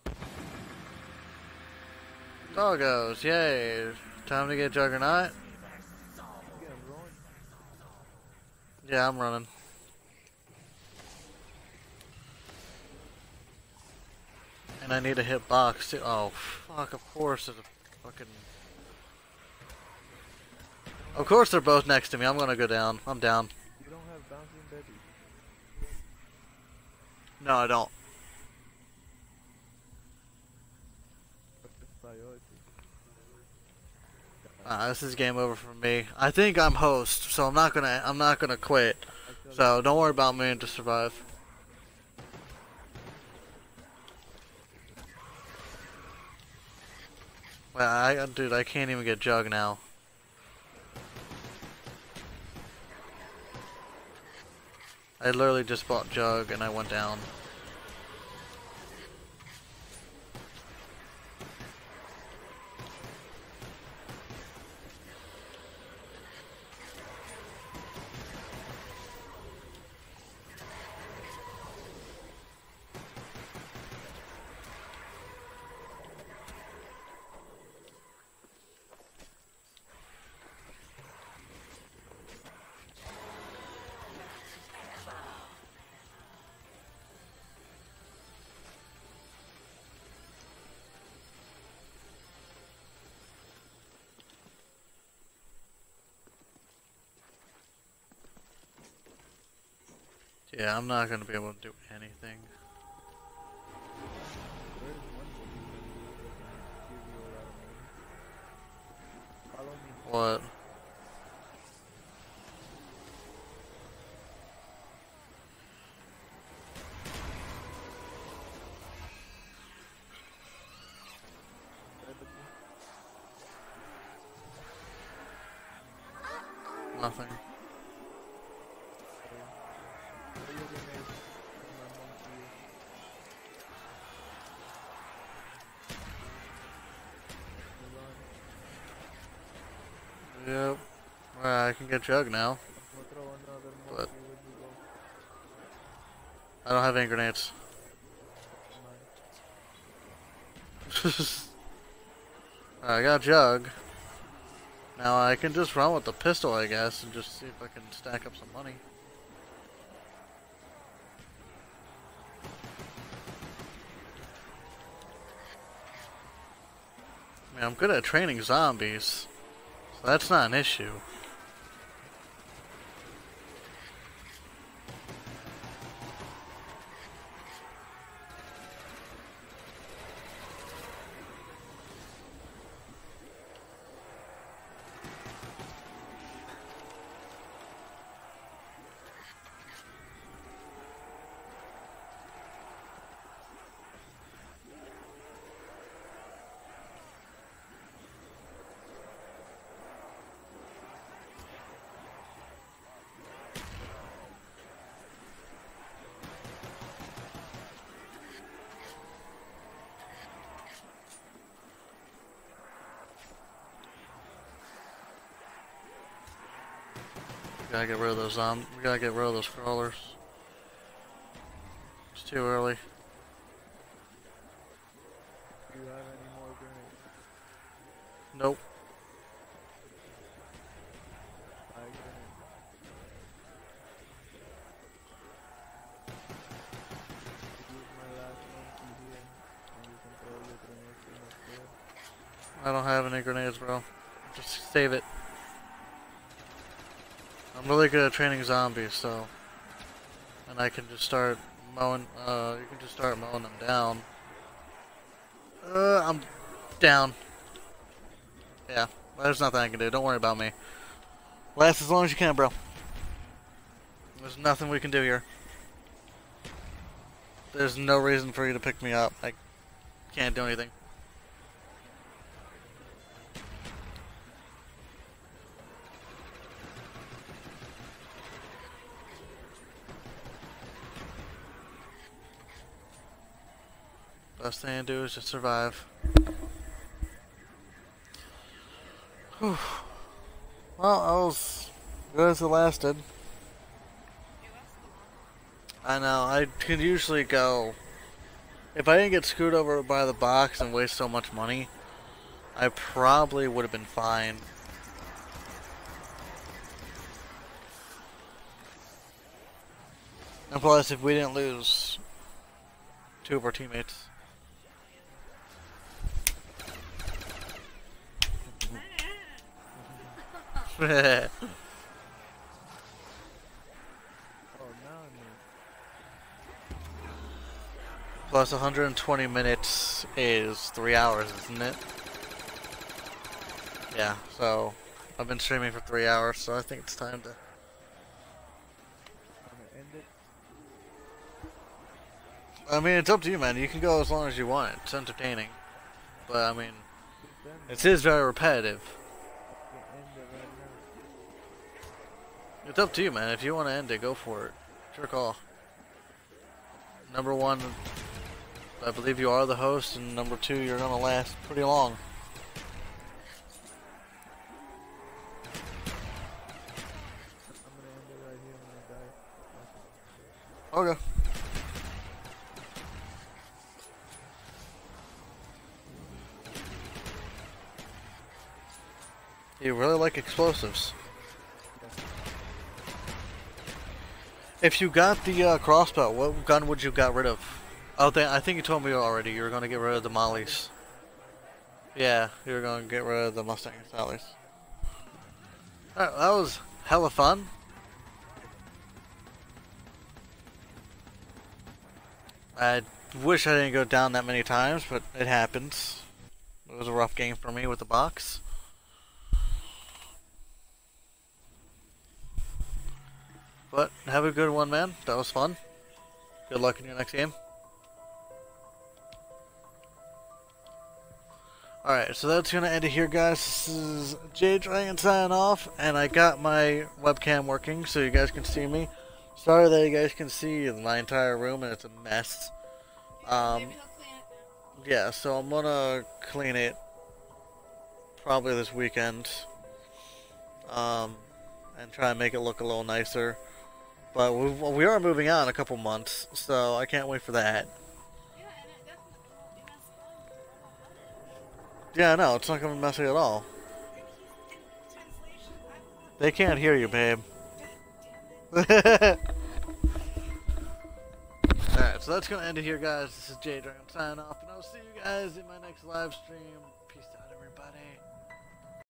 Doggos, yay! Time to get Juggernaut. Yeah, I'm rolling. Yeah, I'm running. And I need to hit box too. Oh, fuck, of course there's a fucking... Of course they're both next to me. I'm gonna go down. I'm down. You don't have bouncing baby. No, I don't. What's the priority? Uh, this is game over for me. I think I'm host, so I'm not gonna. I'm not gonna quit. So don't worry about me and just survive. Well, I, dude, I can't even get Jug now. I literally just bought Jug and I went down. Yeah, I'm not gonna be able to do anything. Where's one thing that can give you a lot of money? Follow me. What? Nothing. Yep. Well, I can get Jug now. But I don't have any grenades. I got Jug. Now I can just run with the pistol, I guess, and just see if I can stack up some money. I mean, I'm good at training zombies, so that's not an issue. We gotta get rid of those um we gotta get rid of those crawlers. It's too early. Do you have any more grenades? Nope. I grenade. Use my last monkey here, and you can throw your grenades in the floor. I don't have any grenades, bro. Just save it. I'm really good at training zombies, so, and I can just start mowing. Uh, you can just start mowing them down. Uh, I'm down. Yeah, there's nothing I can do. Don't worry about me. Last as long as you can, bro. There's nothing we can do here. There's no reason for you to pick me up. I can't do anything. Best thing to do is just survive. Whew. Well, that was good as it lasted. It was I know, I can usually go... If I didn't get screwed over by the box and waste so much money, I probably would have been fine. And plus, if we didn't lose two of our teammates. Oh, now I know. Plus one hundred twenty minutes is three hours, isn't it? Yeah, so I've been streaming for three hours, so I think it's time to... I'm gonna end it. I mean, it's up to you, man. You can go as long as you want. It's entertaining. But, I mean, Then it is very repetitive. we can end it right now. It's up to you, man. If you want to end it, go for it. It's your call. Number one, I believe you are the host, and number two, you're going to last pretty long. I'm gonna end it right here when I die. Okay. You really like explosives. If you got the uh, crossbow, what gun would you got rid of? Oh, th I think you told me already you were going to get rid of the mollies. Yeah, you were going to get rid of the Mustang and Sallies. Alright, that was hella fun. I wish I didn't go down that many times, but it happens. It was a rough game for me with the box. But have a good one, man. That was fun. Good luck in your next game. Alright, so that's gonna end it here, guys. This is J Dragon signing off, and I got my webcam working so you guys can see me. Sorry that you guys can see my entire room and it's a mess. Um, Maybe he'll clean it now. yeah, so I'm gonna clean it probably this weekend. Um, and try and make it look a little nicer. But we, we are moving out in a couple months, so I can't wait for that. Yeah, and it definitely won't be messy at all. Yeah, no, it's not gonna be messy at all. Translation, I want They can't hear you, babe. God damn it. Alright, so that's gonna end it here, guys. This is J Dragon signing off, and I'll see you guys in my next live stream. Peace out, everybody.